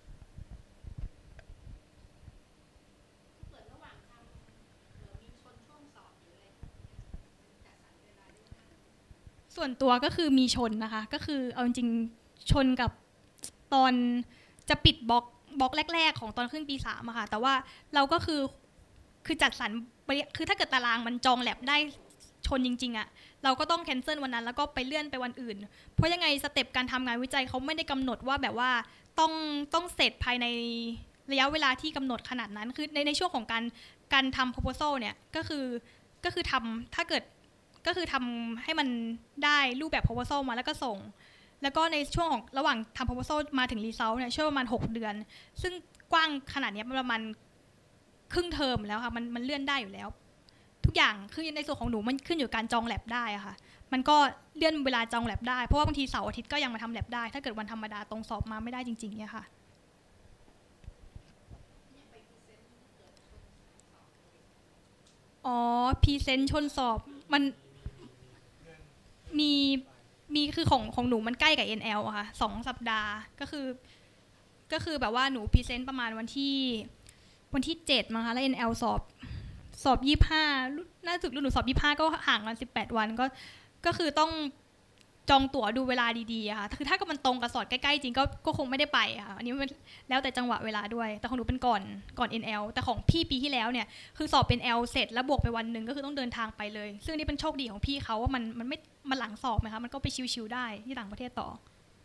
S7: ส่วนตัวก็คือมีชนนะคะก็คือเอาจริงชนกับตอนจะปิดบล็อกแรกๆของตอนขึ้นปี3อะค่ะแต่ว่าเราก็คือจัดสรรคือถ้าเกิดตารางมันจองแลบได้ชนจริงๆเราก็ต้องแคนเซิลวันนั้นแล้วก็ไปเลื่อนไปวันอื่นเพราะยังไงสเต็ปการทำงานวิจัยเขาไม่ได้กำหนดว่าแบบว่าต้องเสร็จภายในระยะเวลาที่กำหนดขนาดนั้นคือในช่วงของการทำ proposal เนี่ยก็คือทำถ้าเกิดก็คือทำให้มันได้รูปแบบ proposal มาแล้วก็ส่งแล้วก็ในช่วงของระหว่างทำ proposal มาถึง result เนี่ยช่วงประมาณ6 เดือนซึ่งกว้างขนาดนี้ประมาณครึ่งเทอมแล้วค่ะมันเลื่อนได้อยู่แล้วทุกอย่างคือในส่วนของหนูมันขึ้นอยู่การจองแลบได้อะค่ะมันก็เลื่อนเวลาจองแลบได้เพราะว่าบางทีเสาร์อาทิตย์ก็ยังมาทำแลบได้ถ้าเกิดวันธรรมดาตรงสอบมาไม่ได้จริงๆเนี่ยค่ะพรีเซนต์ชนสอบมันมีคือของหนูมันใกล้กับ NL อะค่ะ2 สัปดาห์ก็คือแบบว่าหนูพรีเซนต์ประมาณวันที่7มั้งคะแล้ว NL สอบ25น่าจะหนูสอบ25ก็ห่างกัน18 วันก็คือต้องจองตั๋วดูเวลาดีๆค่ะคือถ้าก็มันตรงกับสอบใกล้ๆจริงก็คงไม่ได้ไปค่ะอันนี้มันแล้วแต่จังหวะเวลาด้วยแต่ของหนูเป็นก่อน NL แต่ของพี่ปีที่แล้วเนี่ยคือสอบเป็น L เสร็จแล้วบวกไปวันนึงก็คือต้องเดินทางไปเลยซึ่งนี่เป็นโชคดีของพี่เขาว่ามันไม่มันหลังสอบไหมคะมันก็ไปชิวๆได้ที่ต่างประเทศต่อ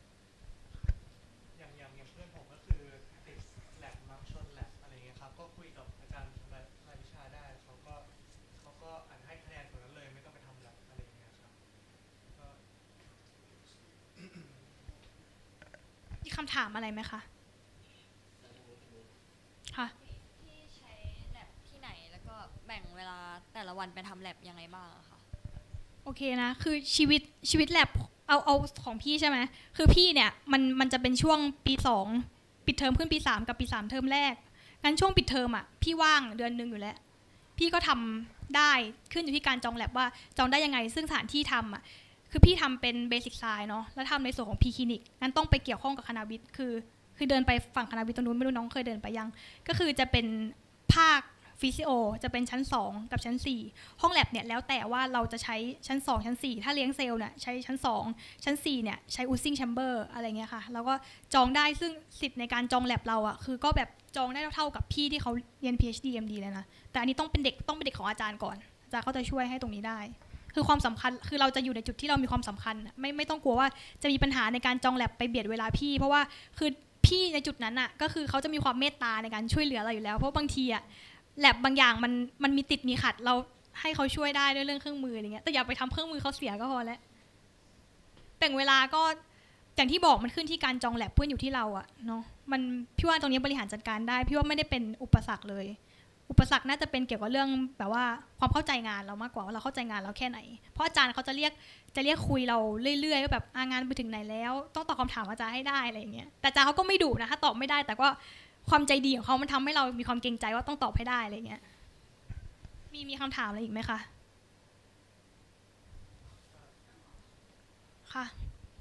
S4: อย่างเพื่อนผมก็คือติดแลบมักชนแลบอะไรเงี้ยครับก็คุยกับอาจารย์รายวิชาได้เขาก็อ่านให้คะแนนส่วนนั้นเลยไม่ต้องไปทำแลบอะไรเงี้ยครับ
S7: มีคำถามอะไรไหมคะค่ะ
S5: พี่ใช้แลบที่ไหนแล้วก็แบ่งเวลาแต่ละวันไปทำแลบยังไงบ้างอะคะ
S7: โอเคนะคือชีวิตแลบเอาของพี่ใช่ไหมคือพี่เนี่ยมันจะเป็นช่วงปี2ปิดเทอมขึ้นปี3กับปี3เทอมแรกงั้นช่วงปิดเทอมพี่ว่างเดือนนึงอยู่แล้วพี่ก็ทำได้ขึ้นอยู่ที่การจองแลบว่าจองได้ยังไงซึ่งสถานที่ทำคือพี่ทำเป็นเบสิกไซน์เนาะแล้วทำในส่วนของพีคลินิกงั้นต้องไปเกี่ยวข้องกับคณะวิทย์คือเดินไปฝั่งคณะวิทย์ตรงนู้นไม่รู้น้องเคยเดินไปยังก็คือจะเป็นภาคฟิสิโอจะเป็นชั้น2กับชั้น4ห้องแลบเนี่ยแล้วแต่ว่าเราจะใช้ชั้น2ชั้น4ถ้าเลี้ยงเซลล์เนี่ยใช้ชั้น2ชั้น4เนี่ยใช้อูซิ่งแชมเบอร์อะไรเงี้ยค่ะแล้วก็จองได้ซึ่งสิทธิ์ในการจองแลบเราคือก็แบบจองได้เท่ากับพี่ที่เขาเรียน PhD MD เลยนะแต่อันนี้ต้องเป็นเด็กของอาจารย์ก่อนอาจารย์เขาจะช่วยให้ตรงนี้ได้คือความสำคัญคือเราจะอยู่ในจุดที่เรามีความสำคัญไม่ต้องกลัวว่าจะมีปัญหาในการจองแลบไปเบียดเวลาพี่เพราะว่าคือพพี่ในจุดนั้นอะก็คือเขาจะมีความเมตตาในการช่วยเหลือเราอยู่แล้วเพราะบางทีอะแลบบางอย่างมันมีติดมีขัดเราให้เขาช่วยได้ด้วยเรื่องเครื่องมืออะไรเงี้ยแต่อย่าไปทำเครื่องมือเขาเสียก็พอแล้วแบ่งเวลาก็อย่างที่บอกมันขึ้นที่การจองแลบเพื่อนอยู่ที่เราอะเนาะมันพี่ว่าตรงนี้บริหารจัดการได้พี่ว่าไม่ได้เป็นอุปสรรคเลยอุปสรรคน่าจะเป็นเกี่ยวกับเรื่องแบบว่าความเข้าใจงานเรามากกว่าว่าเราเข้าใจงานเราแค่ไหนเพราะอาจารย์เขาจะเรียกคุยเราเรื่อยๆว่าแบบงานไปถึงไหนแล้วต้องตอบคำถามอาจารย์ให้ได้อะไรอย่างเงี้ยแต่อาจารย์เขาก็ไม่ดุนะถ้าตอบไม่ได้แต่ก็ความใจดีของเขามันทำให้เรามีความเกรงใจว่าต้องตอบให้ได้อะไรเงี้ยมีคำถามอะไรอีกไหมคะค่ะ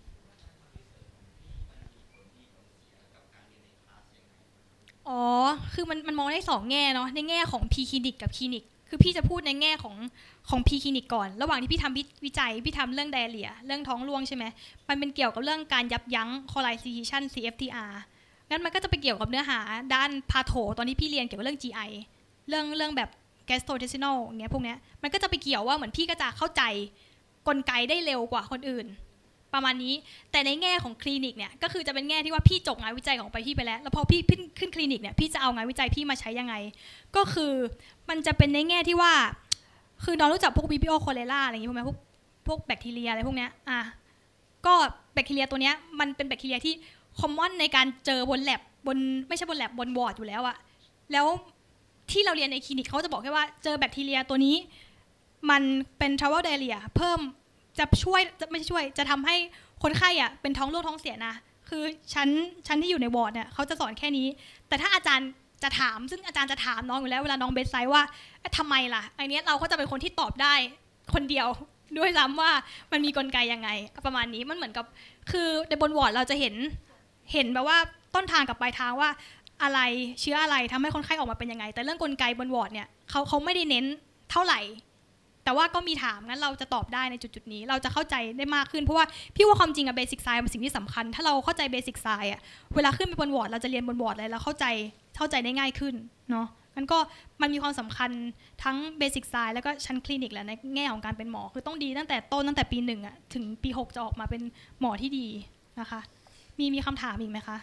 S7: อ๋อคือมันมองได้2แง่เนาะในแง่ของ P คลินิกกับคลินิกคือพี่จะพูดในแง่ของ P คลินิกก่อนระหว่างที่พี่ทำวิจัยพี่ทำเรื่องไดอาเรียเรื่องท้องร่วงใช่ไหมมันเป็นเกี่ยวกับเรื่องการยับยั้ง colization CFTR งั้นมันก็จะไปเกี่ยวกับเนื้อหาด้านพาโถตอนที่พี่เรียนเกี่ยวกับเรื่อง GI เรื่องแบบ gastrointestinal อย่างเงี้ยพวกเนี้ยมันก็จะไปเกี่ยวว่าเหมือนพี่ก็จะเข้าใจกลไกได้เร็วกว่าคนอื่นประมาณนี้แต่ในแง่ของคลินิกเนี่ยก็คือจะเป็นแง่ที่ว่าพี่จบงานวิจัยของไปพี่ไปแล้วพอพี่ขึ้นคลินิกเนี่ยพี่จะเอางานวิจัยพี่มาใช้ยังไงก็คือมันจะเป็นในแง่ที่ว่าคือน้องรู้จักพวก Vibrio cholera อะไรอย่างงี้พวกไหมพวกแบคทีเรียอะไรพวกเนี้ยก็แบคทีเรียตัวเนี้ยมันเป็นแบคทีเรียที่คอมมอนในการเจอบนแลบบนไม่ใช่บนแลบบนวอร์ดอยู่แล้วอะแล้วที่เราเรียนในคลินิกเขาจะบอกแค่ว่าเจอแบคทีเรียตัวนี้มันเป็น travel diarrhea เพิ่มจะช่วยไม่ช่วยจะทำให้คนไข้อะเป็นท้องร่วงท้องเสียนะคือชั้นที่อยู่ในวอร์ดเนี่ยเขาจะสอนแค่นี้แต่ถ้าอาจารย์จะถามซึ่งอาจารย์จะถามน้องอยู่แล้วเวลาน้องเบสไซด์ว่าทำไมล่ะไอเนี้ยเราก็จะเป็นคนที่ตอบได้คนเดียวด้วยซ้ำว่ามันมีกลไกยังไงประมาณนี้มันเหมือนกับคือในบนวอร์ดเราจะเห็นแบบว่าต้นทางกับปลายทางว่าอะไรเชื้ออะไรทำให้คนไข้ออกมาเป็นยังไงแต่เรื่องกลไกบนวอร์ดเนี่ยเขาไม่ได้เน้นเท่าไหร่แต่ว่าก็มีถามงั้นเราจะตอบได้ในจุดนี้เราจะเข้าใจได้มากขึ้นเพราะว่าพี่ว่าความจริงอะเบสิกไซน์เป็นสิ่งที่สำคัญถ้าเราเข้าใจเบสิกไซน์อะเวลาขึ้นไปบนวอร์ดเราจะเรียนบนวอร์ดเลยแล้วเข้าใจได้ง่ายขึ้นเนาะงั้นก็มันมีความสำคัญทั้งเบสิกไซน์แล้วก็ชั้นคลินิกแหละในแง่ของการเป็นหมอคือต้องดีตั้งแต่ต้นตั้งแต่ปี1อะถึงปี6จะออกมาเป็นหมอที่ดีนะคะมีคำถามอีกไหมคะ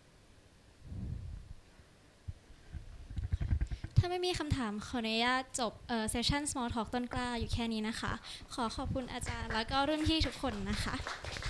S3: ถ้าไม่มีคำถามขออนุญาตจบเซสชั่น Small Talk ต้นกล้าอยู่แค่นี้นะคะขอบคุณอาจารย์แล้วก็รุ่นพี่ทุกคนนะคะ